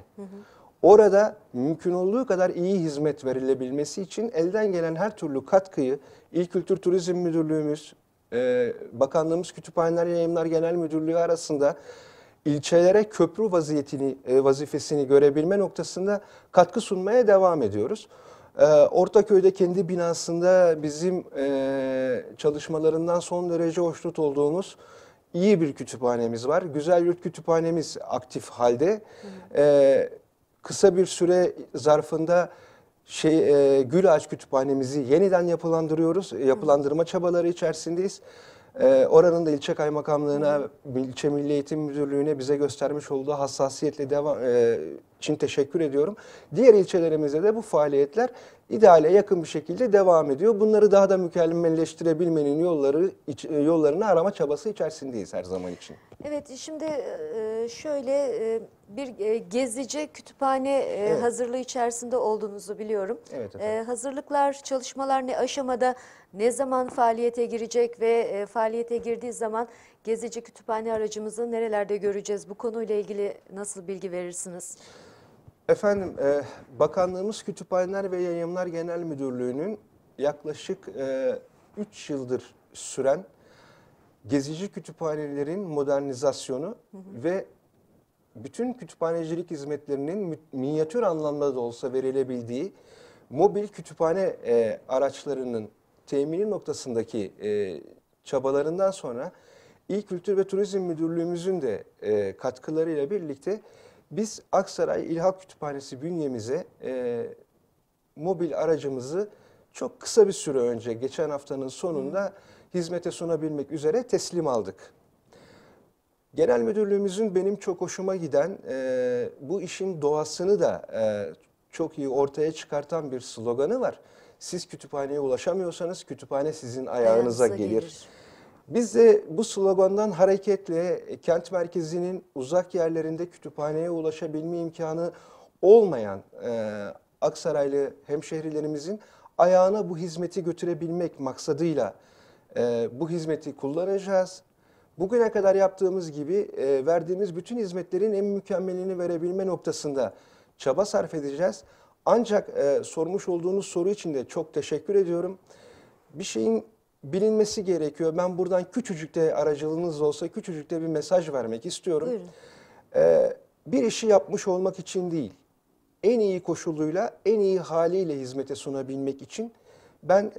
Speaker 2: Orada mümkün olduğu kadar iyi hizmet verilebilmesi için elden gelen her türlü katkıyı İl Kültür Turizm Müdürlüğümüz, Bakanlığımız Kütüphaneler Yayınlar Genel Müdürlüğü arasında ilçelere köprü vazifesini görebilme noktasında katkı sunmaya devam ediyoruz. Ortaköy'de kendi binasında bizim çalışmalarından son derece hoşnut olduğumuz iyi bir kütüphanemiz var. Güzel Yurt Kütüphanemiz aktif halde. Kısa bir süre zarfında Gül Ağaç Kütüphanemizi yeniden yapılandırıyoruz. Yapılandırma çabaları içerisindeyiz. Oranın da ilçe kaymakamlığına, ilçe Milli Eğitim Müdürlüğü'ne bize göstermiş olduğu hassasiyetle için teşekkür ediyorum. Diğer ilçelerimizde de bu faaliyetler ideale yakın bir şekilde devam ediyor. Bunları daha da mükemmelleştirebilmenin yollarını arama çabası içerisindeyiz her zaman için.
Speaker 1: Evet, şimdi şöyle bir gezici kütüphane
Speaker 2: Evet.
Speaker 1: hazırlığı içerisinde olduğunuzu biliyorum.
Speaker 2: Evet efendim.
Speaker 1: Hazırlıklar, çalışmalar ne aşamada, ne zaman faaliyete girecek ve faaliyete girdiği zaman gezici kütüphane aracımızı nerelerde göreceğiz? Bu konuyla ilgili nasıl bilgi verirsiniz?
Speaker 2: Efendim, Bakanlığımız Kütüphaneler ve Yayınlar Genel Müdürlüğü'nün yaklaşık 3 yıldır süren gezici kütüphanelerin modernizasyonu ve bütün kütüphanecilik hizmetlerinin minyatür anlamda da olsa verilebildiği mobil kütüphane araçlarının temini noktasındaki çabalarından sonra İl Kültür ve Turizm Müdürlüğümüzün de katkılarıyla birlikte biz Aksaray İl Halk Kütüphanesi bünyemize mobil aracımızı çok kısa bir süre önce, geçen haftanın sonunda hizmete sunabilmek üzere teslim aldık. Genel Müdürlüğümüzün benim çok hoşuma giden, bu işin doğasını da çok iyi ortaya çıkartan bir sloganı var. Siz kütüphaneye ulaşamıyorsanız kütüphane sizin ayağınıza gelir. Biz de bu slogandan hareketle kent merkezinin uzak yerlerinde kütüphaneye ulaşabilme imkanı olmayan Aksaraylı hemşehrilerimizin ayağına bu hizmeti götürebilmek maksadıyla bu hizmeti kullanacağız. Bugüne kadar yaptığımız gibi verdiğimiz bütün hizmetlerin en mükemmelini verebilme noktasında çaba sarf edeceğiz. Ancak sormuş olduğunuz soru için de çok teşekkür ediyorum. Bir şeyin bilinmesi gerekiyor. Ben buradan küçücük de aracılığınız olsa küçücük de bir mesaj vermek istiyorum. Bir işi yapmış olmak için değil, en iyi koşuluyla, en iyi haliyle hizmete sunabilmek için ben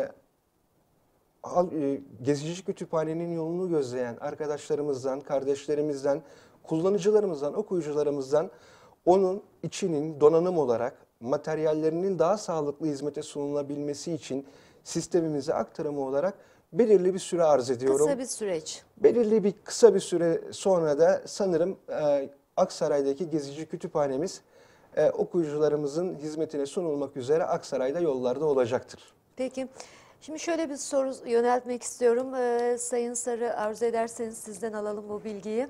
Speaker 2: gezici kütüphanenin yolunu gözleyen arkadaşlarımızdan, kardeşlerimizden, kullanıcılarımızdan, okuyucularımızdan onun içinin donanım olarak materyallerinin daha sağlıklı hizmete sunulabilmesi için sistemimize aktarımı olarak belirli bir süre arz ediyorum.
Speaker 1: Kısa bir süreç.
Speaker 2: Belirli bir kısa bir süre sonra da sanırım Aksaray'daki gezici kütüphanemiz okuyucularımızın hizmetine sunulmak üzere Aksaray'da yollarda olacaktır.
Speaker 1: Peki. Şimdi şöyle bir soru yöneltmek istiyorum. Sayın Sarı, arzu ederseniz sizden alalım bu bilgiyi.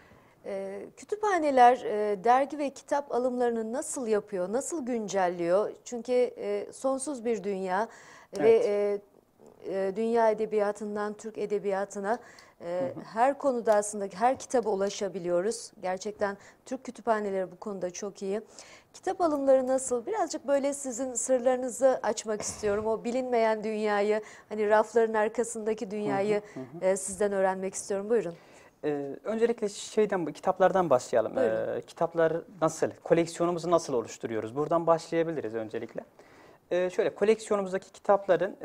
Speaker 1: Kütüphaneler dergi ve kitap alımlarını nasıl yapıyor, nasıl güncelliyor? Çünkü sonsuz bir dünya ve dünya edebiyatından Türk edebiyatına her konuda aslında her kitaba ulaşabiliyoruz. Gerçekten Türk kütüphaneleri bu konuda çok iyi. Kitap alımları nasıl? Birazcık böyle sizin sırlarınızı açmak istiyorum. O bilinmeyen dünyayı, hani rafların arkasındaki dünyayı sizden öğrenmek istiyorum. Buyurun.
Speaker 3: Öncelikle kitaplardan başlayalım. Kitaplar nasıl, koleksiyonumuzu nasıl oluşturuyoruz? Buradan başlayabiliriz öncelikle. Şöyle, koleksiyonumuzdaki kitapların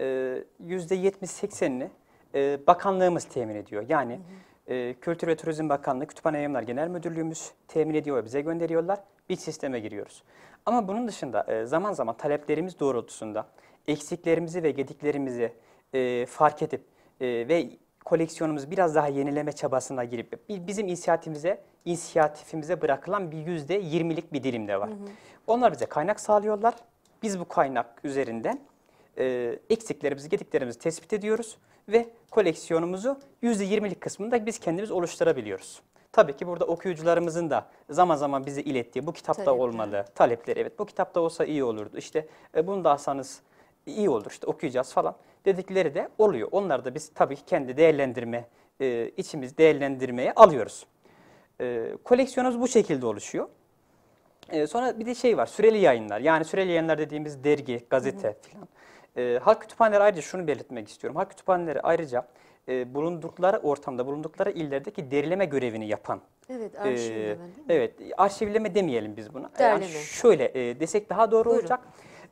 Speaker 3: %70-80'ini bakanlığımız temin ediyor. Yani Kültür ve Turizm Bakanlığı, Kütüphane Yayınlar Genel Müdürlüğümüz temin ediyor ve bize gönderiyorlar. Bir sisteme giriyoruz. Ama bunun dışında zaman zaman taleplerimiz doğrultusunda eksiklerimizi ve gediklerimizi fark edip ve koleksiyonumuzu biraz daha yenileme çabasına girip bizim inisiyatifimize bırakılan bir %20'lik bir dilim de var. Onlar bize kaynak sağlıyorlar. Biz bu kaynak üzerinden eksiklerimizi, gediklerimizi tespit ediyoruz ve koleksiyonumuzu %20'lik kısmında biz kendimiz oluşturabiliyoruz. Tabii ki burada okuyucularımızın da zaman zaman bize ilettiği bu kitapta olmalı talepleri. Evet, bu kitapta olsa iyi olurdu. İşte bunu da alsanız iyi olur. İşte okuyacağız falan dedikleri de oluyor. Onlar da biz tabii ki kendi değerlendirmeye alıyoruz. Koleksiyonumuz bu şekilde oluşuyor. Sonra bir de var, süreli yayınlar. Yani süreli yayınlar dediğimiz dergi, gazete falan. Halk kütüphaneleri, ayrıca şunu belirtmek istiyorum. Halk kütüphaneleri ayrıca bulundukları ortamda, bulundukları illerdeki derileme görevini yapan.
Speaker 1: Evet, arşivleme değil mi?
Speaker 3: Evet, arşivleme demeyelim biz buna.
Speaker 1: Derleme.
Speaker 3: Yani şöyle desek daha doğru olacak.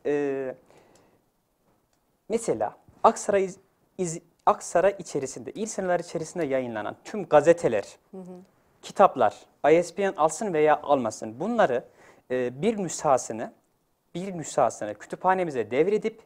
Speaker 3: Mesela Aksaray içerisinde, il sınırları içerisinde yayınlanan tüm gazeteler, kitaplar, ISBN alsın veya almasın, bunları bir nüshasını kütüphanemize devredip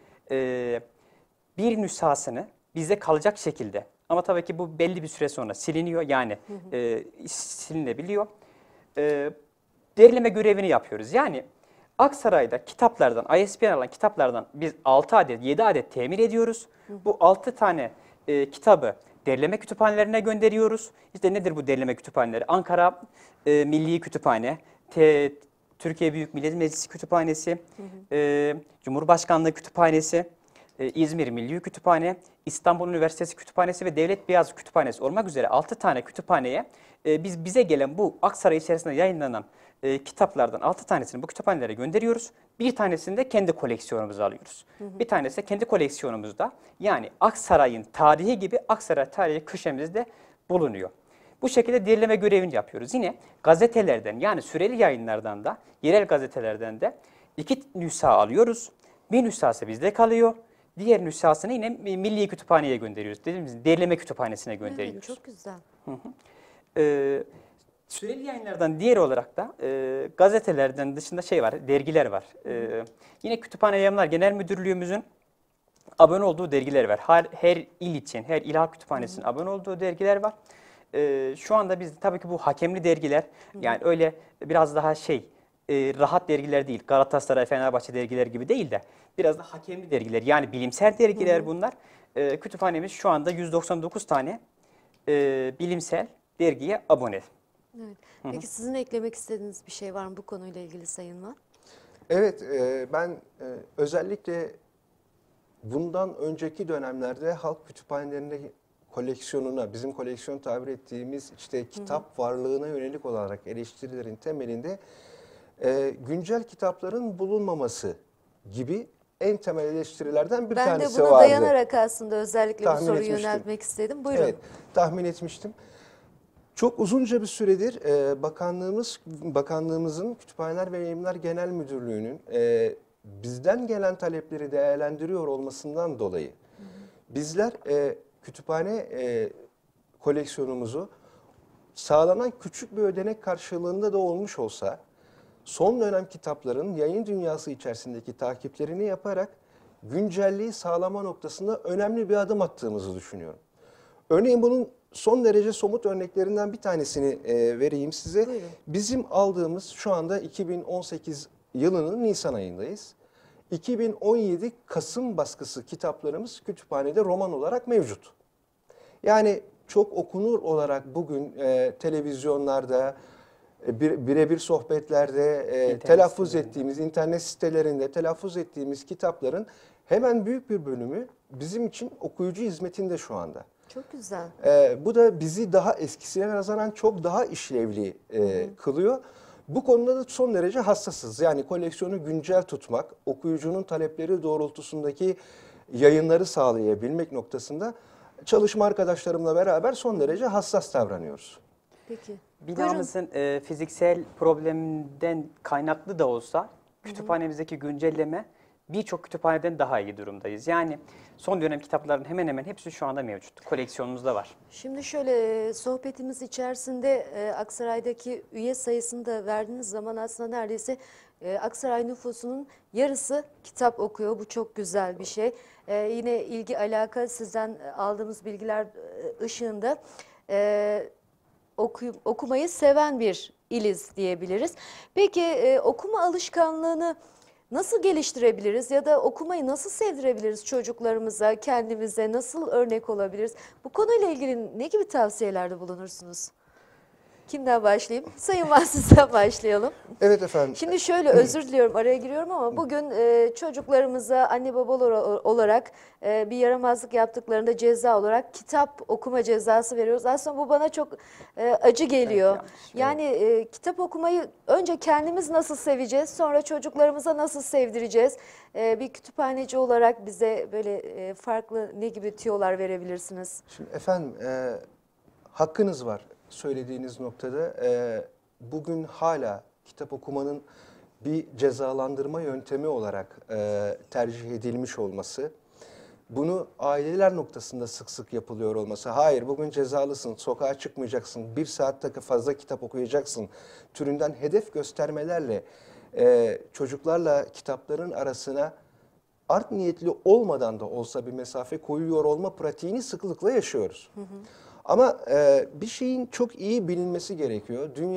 Speaker 3: bir nüshasını bize kalacak şekilde, ama tabii ki bu belli bir süre sonra siliniyor, yani silinebiliyor. derleme görevini yapıyoruz. Yani Aksaray'da kitaplardan, ISBN alan kitaplardan biz 6 adet, 7 adet temin ediyoruz. Bu 6 tane kitabı derleme kütüphanelerine gönderiyoruz. İşte nedir bu derleme kütüphaneleri? Ankara Milli Kütüphane, Türkiye Büyük Millet Meclisi Kütüphanesi, Cumhurbaşkanlığı Kütüphanesi, İzmir Milli Kütüphane, İstanbul Üniversitesi Kütüphanesi ve Devlet Beyazıt Kütüphanesi olmak üzere 6 tane kütüphaneye bize gelen bu Aksaray içerisinde yayınlanan kitaplardan 6 tanesini bu kütüphanelere gönderiyoruz. Bir tanesini de kendi koleksiyonumuza alıyoruz. Bir tanesi de kendi koleksiyonumuzda, yani Aksaray'ın tarihi gibi Aksaray tarihi köşemizde bulunuyor. Bu şekilde derleme görevini yapıyoruz. Yine gazetelerden, yani süreli yayınlardan da, yerel gazetelerden de 2 nüsha alıyoruz. Bir nüshası bizde kalıyor. Diğer nüshasını yine Milli Kütüphane'ye gönderiyoruz. Dediğimiz gibi derleme kütüphanesine gönderiyoruz.
Speaker 1: Evet, çok güzel.
Speaker 3: Süreli yayınlardan diğer olarak da gazetelerden dışında var, dergiler var. Yine Kütüphane Yayınlar Genel Müdürlüğümüzün abone olduğu dergiler var. Her il için, her İl Kütüphanesi'nin abone olduğu dergiler var. Şu anda biz tabii ki bu hakemli dergiler, yani öyle biraz daha rahat dergiler değil, Galatasaray, Fenerbahçe dergiler gibi değil de biraz da hakemli dergiler, yani bilimsel dergiler bunlar. Kütüphanemiz şu anda 199 tane bilimsel dergiye abone.
Speaker 1: Evet. Peki sizin eklemek istediğiniz bir şey var mı bu konuyla ilgili Sayın Van?
Speaker 2: Evet, ben özellikle bundan önceki dönemlerde halk kütüphanelerinde koleksiyonuna, bizim koleksiyon tabir ettiğimiz işte kitap varlığına yönelik olarak eleştirilerin temelinde güncel kitapların bulunmaması gibi en temel eleştirilerden bir tanesi vardı.
Speaker 1: Ben de buna dayanarak aslında özellikle bu soruyu
Speaker 2: etmiştim.
Speaker 1: yöneltmek istedim. Buyurun.
Speaker 2: Evet, tahmin etmiştim. Çok uzunca bir süredir bakanlığımızın Kütüphaneler ve Yayınlar Genel Müdürlüğü'nün bizden gelen talepleri değerlendiriyor olmasından dolayı bizler kütüphane koleksiyonumuzu sağlanan küçük bir ödenek karşılığında da olmuş olsa son dönem kitapların yayın dünyası içerisindeki takiplerini yaparak güncelliği sağlama noktasında önemli bir adım attığımızı düşünüyorum. Örneğin bunun son derece somut örneklerinden bir tanesini vereyim size.
Speaker 1: Buyurun.
Speaker 2: Bizim aldığımız şu anda 2018 yılının Nisan ayındayız. 2017 Kasım baskısı kitaplarımız kütüphanede roman olarak mevcut. Yani çok okunur olarak bugün televizyonlarda, birebir sohbetlerde telaffuz ettiğimiz, internet sitelerinde telaffuz ettiğimiz kitapların hemen büyük bir bölümü bizim için okuyucu hizmetinde şu anda.
Speaker 1: Çok güzel.
Speaker 2: Bu da bizi daha eskisine nazaran çok daha işlevli kılıyor. Bu konuda da son derece hassasız. Yani koleksiyonu güncel tutmak, okuyucunun talepleri doğrultusundaki yayınları sağlayabilmek noktasında çalışma arkadaşlarımla beraber son derece hassas davranıyoruz.
Speaker 1: Peki.
Speaker 3: Binamızın fiziksel probleminden kaynaklı da olsa kütüphanemizdeki güncelleme birçok kütüphaneden daha iyi durumdayız. Yani son dönem kitapların hemen hemen hepsi şu anda mevcut. Koleksiyonumuzda var.
Speaker 1: Şimdi şöyle sohbetimiz içerisinde Aksaray'daki üye sayısını da verdiğiniz zaman aslında neredeyse Aksaray nüfusunun yarısı kitap okuyor. Bu çok güzel bir şey. Yine ilgi alaka sizden aldığımız bilgiler ışığında okumayı seven bir iliz diyebiliriz. Peki okuma alışkanlığını nasıl geliştirebiliriz ya da okumayı nasıl sevdirebiliriz çocuklarımıza, kendimize, nasıl örnek olabiliriz? Bu konuyla ilgili ne gibi tavsiyelerde bulunursunuz? Kimden başlayayım? Sayın Van, sizden başlayalım.
Speaker 2: Evet efendim.
Speaker 1: Şimdi şöyle, özür diliyorum, araya giriyorum ama bugün çocuklarımıza anne babalar olarak bir yaramazlık yaptıklarında ceza olarak kitap okuma cezası veriyoruz. Aslında bu bana çok acı geliyor.
Speaker 3: Evet,
Speaker 1: yani kitap okumayı önce kendimiz nasıl seveceğiz, sonra çocuklarımıza nasıl sevdireceğiz? Bir kütüphaneci olarak bize böyle farklı ne gibi tüyolar verebilirsiniz?
Speaker 2: Şimdi efendim hakkınız var söylediğiniz noktada. Bugün hala kitap okumanın bir cezalandırma yöntemi olarak tercih edilmiş olması, bunu aileler noktasında sık sık yapılıyor olması, hayır bugün cezalısın, sokağa çıkmayacaksın, 1 saatte fazla kitap okuyacaksın türünden hedef göstermelerle çocuklarla kitapların arasına art niyetli olmadan da olsa bir mesafe koyuyor olma pratiğini sıklıkla yaşıyoruz. Ama bir şeyin çok iyi bilinmesi gerekiyor. Dünya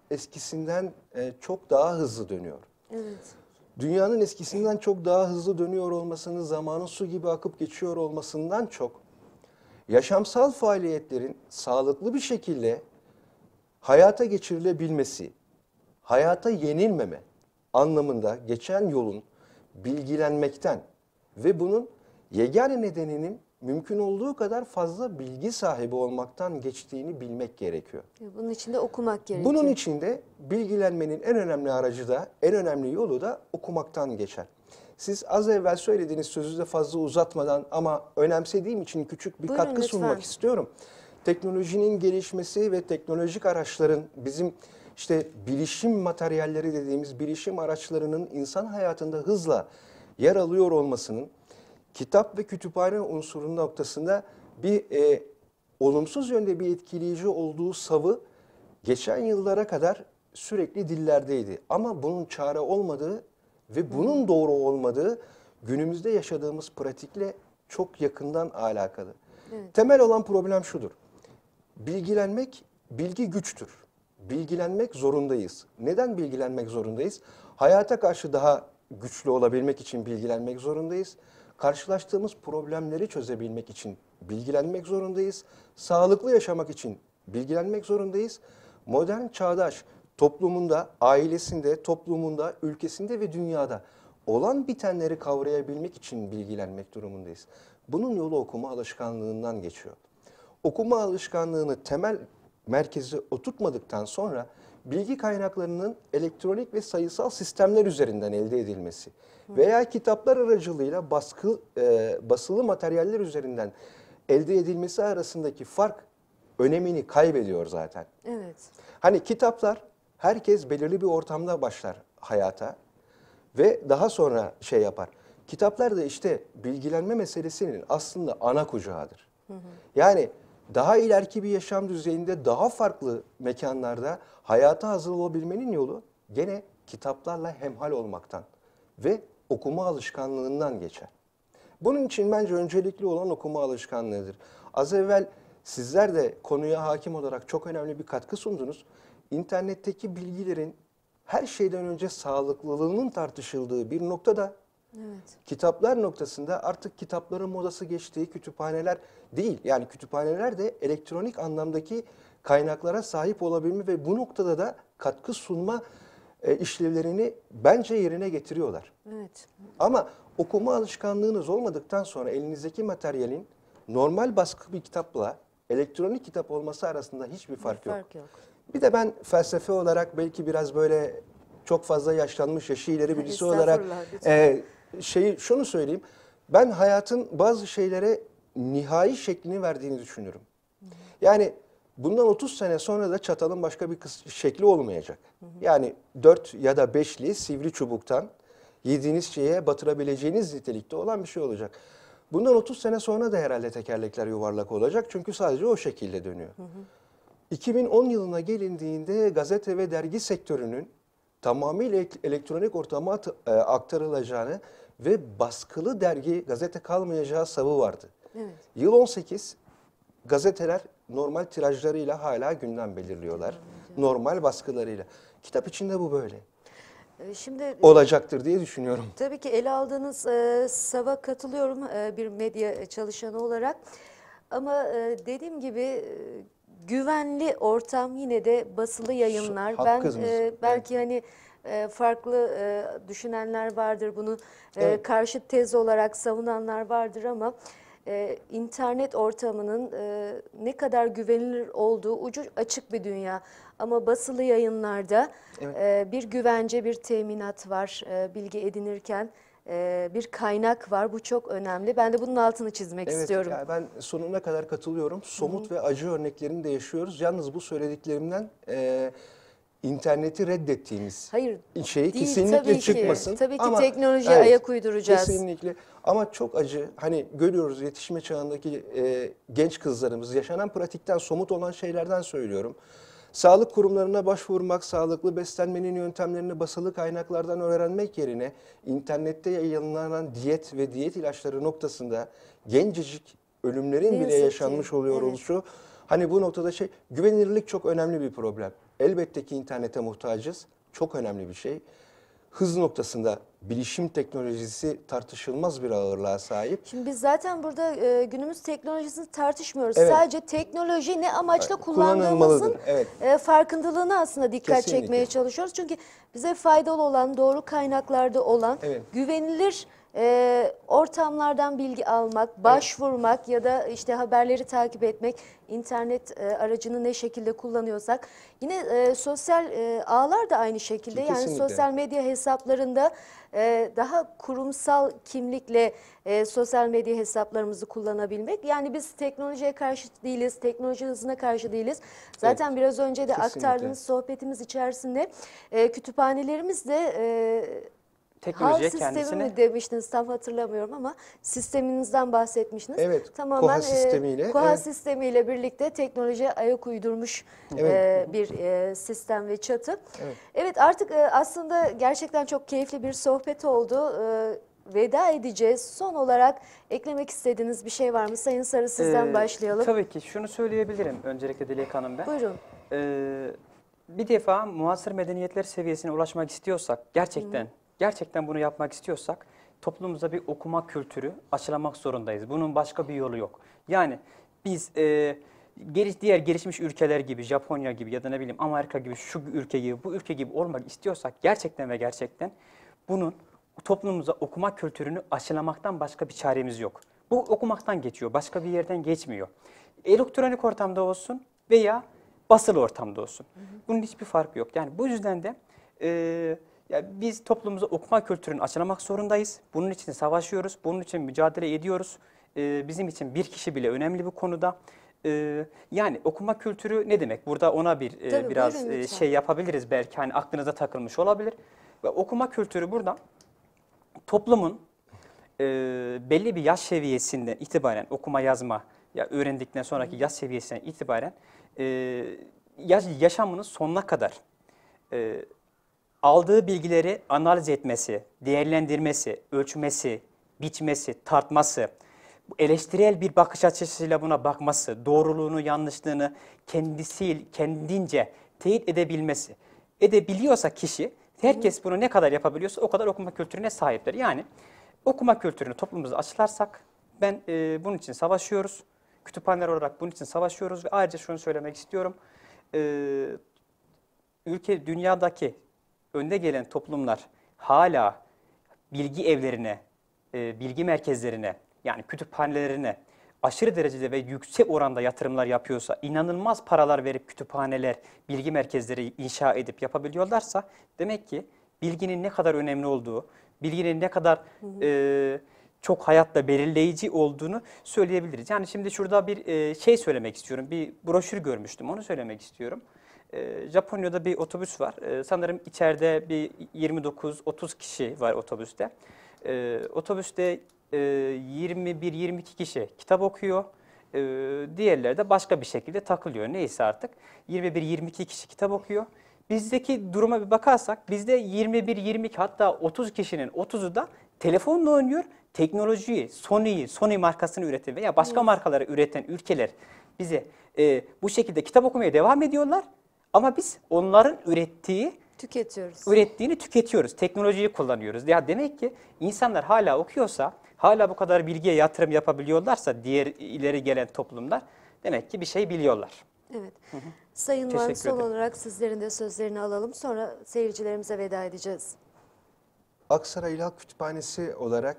Speaker 2: eskisinden çok daha hızlı dönüyor.
Speaker 1: Evet.
Speaker 2: Dünyanın eskisinden çok daha hızlı dönüyor olmasının, zamanın su gibi akıp geçiyor olmasından çok, yaşamsal faaliyetlerin sağlıklı bir şekilde hayata geçirilebilmesi, hayata yenilmeme anlamında geçen yolun bilgilenmekten ve bunun yegane nedeninin mümkün olduğu kadar fazla bilgi sahibi olmaktan geçtiğini bilmek gerekiyor.
Speaker 1: Bunun için de okumak gerekiyor.
Speaker 2: Bunun için de bilgilenmenin en önemli aracı da, en önemli yolu da okumaktan geçer. Siz az evvel söylediğiniz sözü de fazla uzatmadan ama önemsediğim için küçük bir
Speaker 1: Buyurun,
Speaker 2: katkı sunmak
Speaker 1: lütfen.
Speaker 2: istiyorum. Teknolojinin gelişmesi ve teknolojik araçların bizim işte bilişim materyalleri dediğimiz bilişim araçlarının insan hayatında hızla yer alıyor olmasının kitap ve kütüphane unsurunun noktasında bir olumsuz yönde bir etkileyici olduğu savı geçen yıllara kadar sürekli dillerdeydi. Ama bunun çare olmadığı ve bunun doğru olmadığı günümüzde yaşadığımız pratikle çok yakından alakalı.
Speaker 1: Evet.
Speaker 2: Temel olan problem şudur. Bilgilenmek, bilgi güçtür. Bilgilenmek zorundayız. Neden bilgilenmek zorundayız? Hayata karşı daha güçlü olabilmek için bilgilenmek zorundayız. Karşılaştığımız problemleri çözebilmek için bilgilenmek zorundayız. Sağlıklı yaşamak için bilgilenmek zorundayız. Modern çağdaş toplumunda, ailesinde, toplumunda, ülkesinde ve dünyada olan bitenleri kavrayabilmek için bilgilenmek durumundayız. Bunun yolu okuma alışkanlığından geçiyor. Okuma alışkanlığını temel merkeze oturtmadıktan sonra bilgi kaynaklarının elektronik ve sayısal sistemler üzerinden elde edilmesi veya kitaplar aracılığıyla basılı materyaller üzerinden elde edilmesi arasındaki fark önemini kaybediyor zaten.
Speaker 1: Evet.
Speaker 2: Hani kitaplar herkes belirli bir ortamda başlar hayata ve daha sonra şey yapar. Kitaplar da işte bilgilenme meselesinin aslında ana kucağıdır. Yani daha ileriki bir yaşam düzeyinde daha farklı mekanlarda hayata hazır olabilmenin yolu gene kitaplarla hemhal olmaktan ve okuma alışkanlığından geçer. Bunun için bence öncelikli olan okuma alışkanlığıdır. Az evvel sizler de konuya hakim olarak çok önemli bir katkı sundunuz. İnternetteki bilgilerin her şeyden önce sağlıklılığının tartışıldığı bir noktada kitaplar noktasında artık kitapların modası geçtiği kütüphaneler değil. Yani kütüphaneler de elektronik anlamdaki kaynaklara sahip olabilme ve bu noktada da katkı sunma işlevlerini bence yerine getiriyorlar.
Speaker 1: Evet.
Speaker 2: Ama okuma alışkanlığınız olmadıktan sonra elinizdeki materyalin normal baskı bir kitapla elektronik kitap olması arasında hiçbir fark yok. Bir de ben felsefe olarak belki biraz böyle çok fazla yaşlanmış, yaşı ileri birisi olarak şunu söyleyeyim. Ben hayatın bazı şeylere nihai şeklini verdiğini düşünüyorum. Yani bundan 30 sene sonra da çatalın başka bir şekli olmayacak. Yani 4 ya da 5'li sivri çubuktan yediğiniz şeye batırabileceğiniz nitelikte olan bir şey olacak. Bundan 30 sene sonra da herhalde tekerlekler yuvarlak olacak çünkü sadece o şekilde dönüyor. 2010 yılına gelindiğinde gazete ve dergi sektörünün tamamıyla elektronik ortama aktarılacağını ve baskılı dergi, gazete kalmayacağı savı vardı.
Speaker 1: Evet.
Speaker 2: Yıl 18, gazeteler normal tirajlarıyla hala gündem belirliyorlar. Normal baskılarıyla. Kitap içinde bu böyle.
Speaker 1: Şimdi
Speaker 2: Olacaktır diye düşünüyorum.
Speaker 1: tabii ki ele aldığınız sava katılıyorum bir medya çalışanı olarak. Ama dediğim gibi güvenli ortam yine de basılı yayınlar. Belki hani farklı düşünenler vardır, bunu karşı tez olarak savunanlar vardır ama internet ortamının ne kadar güvenilir olduğu ucu açık bir dünya. Ama basılı yayınlarda bir güvence, bir teminat var bilgi edinirken. Bir kaynak var. Bu çok önemli. Ben de bunun altını çizmek istiyorum.
Speaker 2: Yani ben sonuna kadar katılıyorum. Somut ve acı örneklerini de yaşıyoruz. Yalnız bu söylediklerimden interneti reddettiğimiz şeyi
Speaker 1: değil,
Speaker 2: kesinlikle çıkmasın.
Speaker 1: Tabii ki
Speaker 2: ama,
Speaker 1: teknolojiye ayak uyduracağız.
Speaker 2: Kesinlikle. Ama çok acı. Hani görüyoruz yetişme çağındaki genç kızlarımız yaşanan pratikten somut olan şeylerden söylüyorum. Sağlık kurumlarına başvurmak, sağlıklı beslenmenin yöntemlerini basılı kaynaklardan öğrenmek yerine internette yayınlanan diyet ve diyet ilaçları noktasında gencecik ölümlerin bile yaşanmış oluyor oluşu. Hani bu noktada güvenilirlik çok önemli bir problem. Elbette ki internete muhtacız. Çok önemli bir şey. Hız noktasında bilişim teknolojisi tartışılmaz bir ağırlığa sahip.
Speaker 1: Şimdi biz zaten burada günümüz teknolojisini tartışmıyoruz.
Speaker 2: Evet.
Speaker 1: Sadece teknoloji ne amaçla
Speaker 2: Kullanılmalıdır,
Speaker 1: kullandığımızın
Speaker 2: evet.
Speaker 1: farkındalığına aslında dikkat
Speaker 2: Kesinlikle.
Speaker 1: çekmeye çalışıyoruz. Çünkü bize faydalı olan, doğru kaynaklarda olan,
Speaker 2: Evet.
Speaker 1: güvenilir ortamlardan bilgi almak, başvurmak ya da işte haberleri takip etmek, internet aracını ne şekilde kullanıyorsak. Yine sosyal ağlar da aynı şekilde. Yani
Speaker 2: Kesinlikle.
Speaker 1: sosyal medya hesaplarında daha kurumsal kimlikle sosyal medya hesaplarımızı kullanabilmek. Yani biz teknolojiye karşı değiliz, teknoloji hızına karşı değiliz. Zaten biraz önce de
Speaker 2: Kesinlikle.
Speaker 1: aktardığınız sohbetimiz içerisinde kütüphanelerimiz de
Speaker 3: Teknolojiye
Speaker 1: HAL sistemi
Speaker 3: kendisine
Speaker 1: mi demiştiniz tam hatırlamıyorum ama sisteminizden bahsetmiştiniz.
Speaker 2: Evet,
Speaker 1: Tamamen
Speaker 2: KOHA sistemiyle,
Speaker 1: KOHA
Speaker 2: evet.
Speaker 1: sistemiyle birlikte teknolojiye ayak uydurmuş bir sistem ve çatı. Evet, artık aslında gerçekten çok keyifli bir sohbet oldu. Veda edeceğiz. Son olarak eklemek istediğiniz bir şey var mı? Sayın Sarı sizden başlayalım.
Speaker 3: Tabii ki şunu söyleyebilirim öncelikle Dilek Hanım ben.
Speaker 1: Buyurun.
Speaker 3: Bir defa muasır medeniyetler seviyesine ulaşmak istiyorsak, gerçekten bunu yapmak istiyorsak toplumumuza bir okuma kültürü aşılamak zorundayız. Bunun başka bir yolu yok. Yani biz diğer gelişmiş ülkeler gibi, Japonya gibi ya da ne bileyim Amerika gibi, şu ülke gibi, bu ülke gibi olmak istiyorsak gerçekten bunun toplumumuza okuma kültürünü aşılamaktan başka bir çaremiz yok. Bu okumaktan geçiyor, başka bir yerden geçmiyor. Elektronik ortamda olsun veya basılı ortamda olsun. Bunun hiçbir farkı yok. Yani bu yüzden de ya biz toplumumuza okuma kültürünü aşılamak zorundayız. Bunun için savaşıyoruz, bunun için mücadele ediyoruz. Bizim için bir kişi bile önemli bu konuda. Yani okuma kültürü ne demek? Burada ona
Speaker 1: Tabii,
Speaker 3: biraz
Speaker 1: buyurun lütfen.
Speaker 3: şey yapabiliriz belki, hani aklınıza takılmış olabilir. Ve okuma kültürü burada toplumun belli bir yaş seviyesinden itibaren okuma yazma ya öğrendikten sonraki yaş seviyesinden itibaren yaşamının sonuna kadar aldığı bilgileri analiz etmesi, değerlendirmesi, ölçmesi, biçmesi, tartması, eleştirel bir bakış açısıyla buna bakması, doğruluğunu, yanlışlığını kendince teyit edebilmesi. Edebiliyorsa kişi, herkes bunu ne kadar yapabiliyorsa o kadar okuma kültürüne sahiptir. Yani okuma kültürünü toplumumuza aşılarsak, bunun için savaşıyoruz. Kütüphaneler olarak bunun için savaşıyoruz ve ayrıca şunu söylemek istiyorum. Dünyadaki önde gelen toplumlar hala bilgi evlerine, bilgi merkezlerine, yani kütüphanelerine aşırı derecede ve yüksek oranda yatırımlar yapıyorsa, inanılmaz paralar verip kütüphaneler, bilgi merkezleri inşa edip yapabiliyorlarsa, demek ki bilginin ne kadar önemli olduğu, bilginin ne kadar çok hayatta belirleyici olduğunu söyleyebiliriz. Yani şimdi şurada bir şey söylemek istiyorum, bir broşür görmüştüm, onu söylemek istiyorum. Japonya'da bir otobüs var. Sanırım içeride bir 29-30 kişi var otobüste. Otobüste 21-22 kişi kitap okuyor. Diğerleri de başka bir şekilde takılıyor. Neyse artık 21-22 kişi kitap okuyor. Bizdeki duruma bir bakarsak bizde 21-22 hatta 30 kişinin 30'u da telefonla oynuyor. Teknolojiyi, Sony markasını üreten veya başka markaları üreten ülkeler bize bu şekilde kitap okumaya devam ediyorlar. Ama biz onların ürettiğini tüketiyoruz. Teknolojiyi kullanıyoruz. Ya demek ki insanlar hala okuyorsa, hala bu kadar bilgiye yatırım yapabiliyorlarsa diğer ileri gelen toplumlar, demek ki bir şey biliyorlar.
Speaker 1: Evet. Sayın Van,
Speaker 3: Teşekkür
Speaker 1: son
Speaker 3: ederim.
Speaker 1: olarak sizlerin de sözlerini alalım. Sonra seyircilerimize veda edeceğiz.
Speaker 2: Aksaray İl Halk Kütüphanesi olarak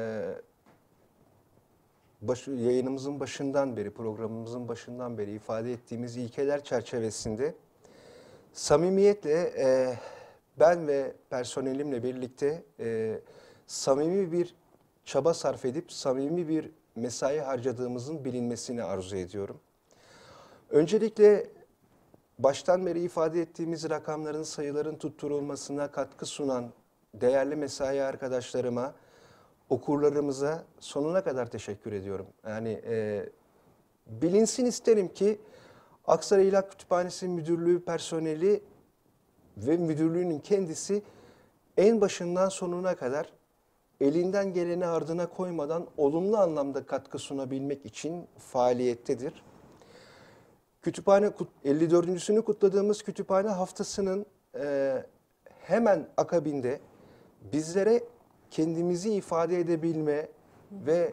Speaker 2: yayınımızın başından beri, programımızın başından beri ifade ettiğimiz ilkeler çerçevesinde samimiyetle ben ve personelimle birlikte samimi bir çaba sarf edip samimi bir mesai harcadığımızın bilinmesini arzu ediyorum. Öncelikle baştan beri ifade ettiğimiz rakamların, sayıların tutturulmasına katkı sunan değerli mesai arkadaşlarıma, okurlarımıza sonuna kadar teşekkür ediyorum. Yani bilinsin isterim ki Aksaray İl Halk Kütüphanesi Müdürlüğü personeli ve müdürlüğünün kendisi en başından sonuna kadar elinden geleni ardına koymadan olumlu anlamda katkı sunabilmek için faaliyettedir. Kütüphane 54.sünü kutladığımız kütüphane haftasının hemen akabinde bizlere kendimizi ifade edebilme ve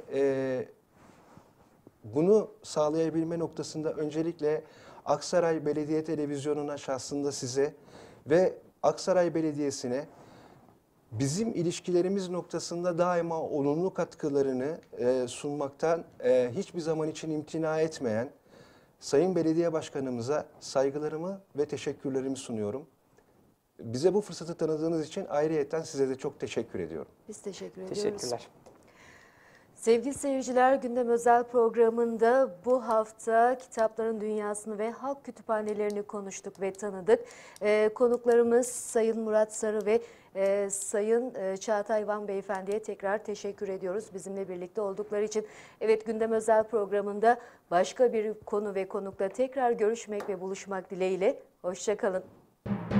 Speaker 2: bunu sağlayabilme noktasında öncelikle Aksaray Belediye Televizyonu'na, şahsında size ve Aksaray Belediyesi'ne bizim ilişkilerimiz noktasında daima olumlu katkılarını sunmaktan hiçbir zaman için imtina etmeyen Sayın Belediye Başkanımıza saygılarımı ve teşekkürlerimi sunuyorum. Bize bu fırsatı tanıdığınız için ayrıyeten size de çok teşekkür ediyorum.
Speaker 1: Biz teşekkür ediyoruz.
Speaker 3: Teşekkürler.
Speaker 1: Sevgili seyirciler, Gündem Özel programında bu hafta kitapların dünyasını ve halk kütüphanelerini konuştuk ve tanıdık. Konuklarımız Sayın Murat Sarı ve Sayın Çağatay Van Beyefendi'ye tekrar teşekkür ediyoruz bizimle birlikte oldukları için. Evet, Gündem Özel programında başka bir konu ve konukla tekrar görüşmek ve buluşmak dileğiyle. Hoşça kalın.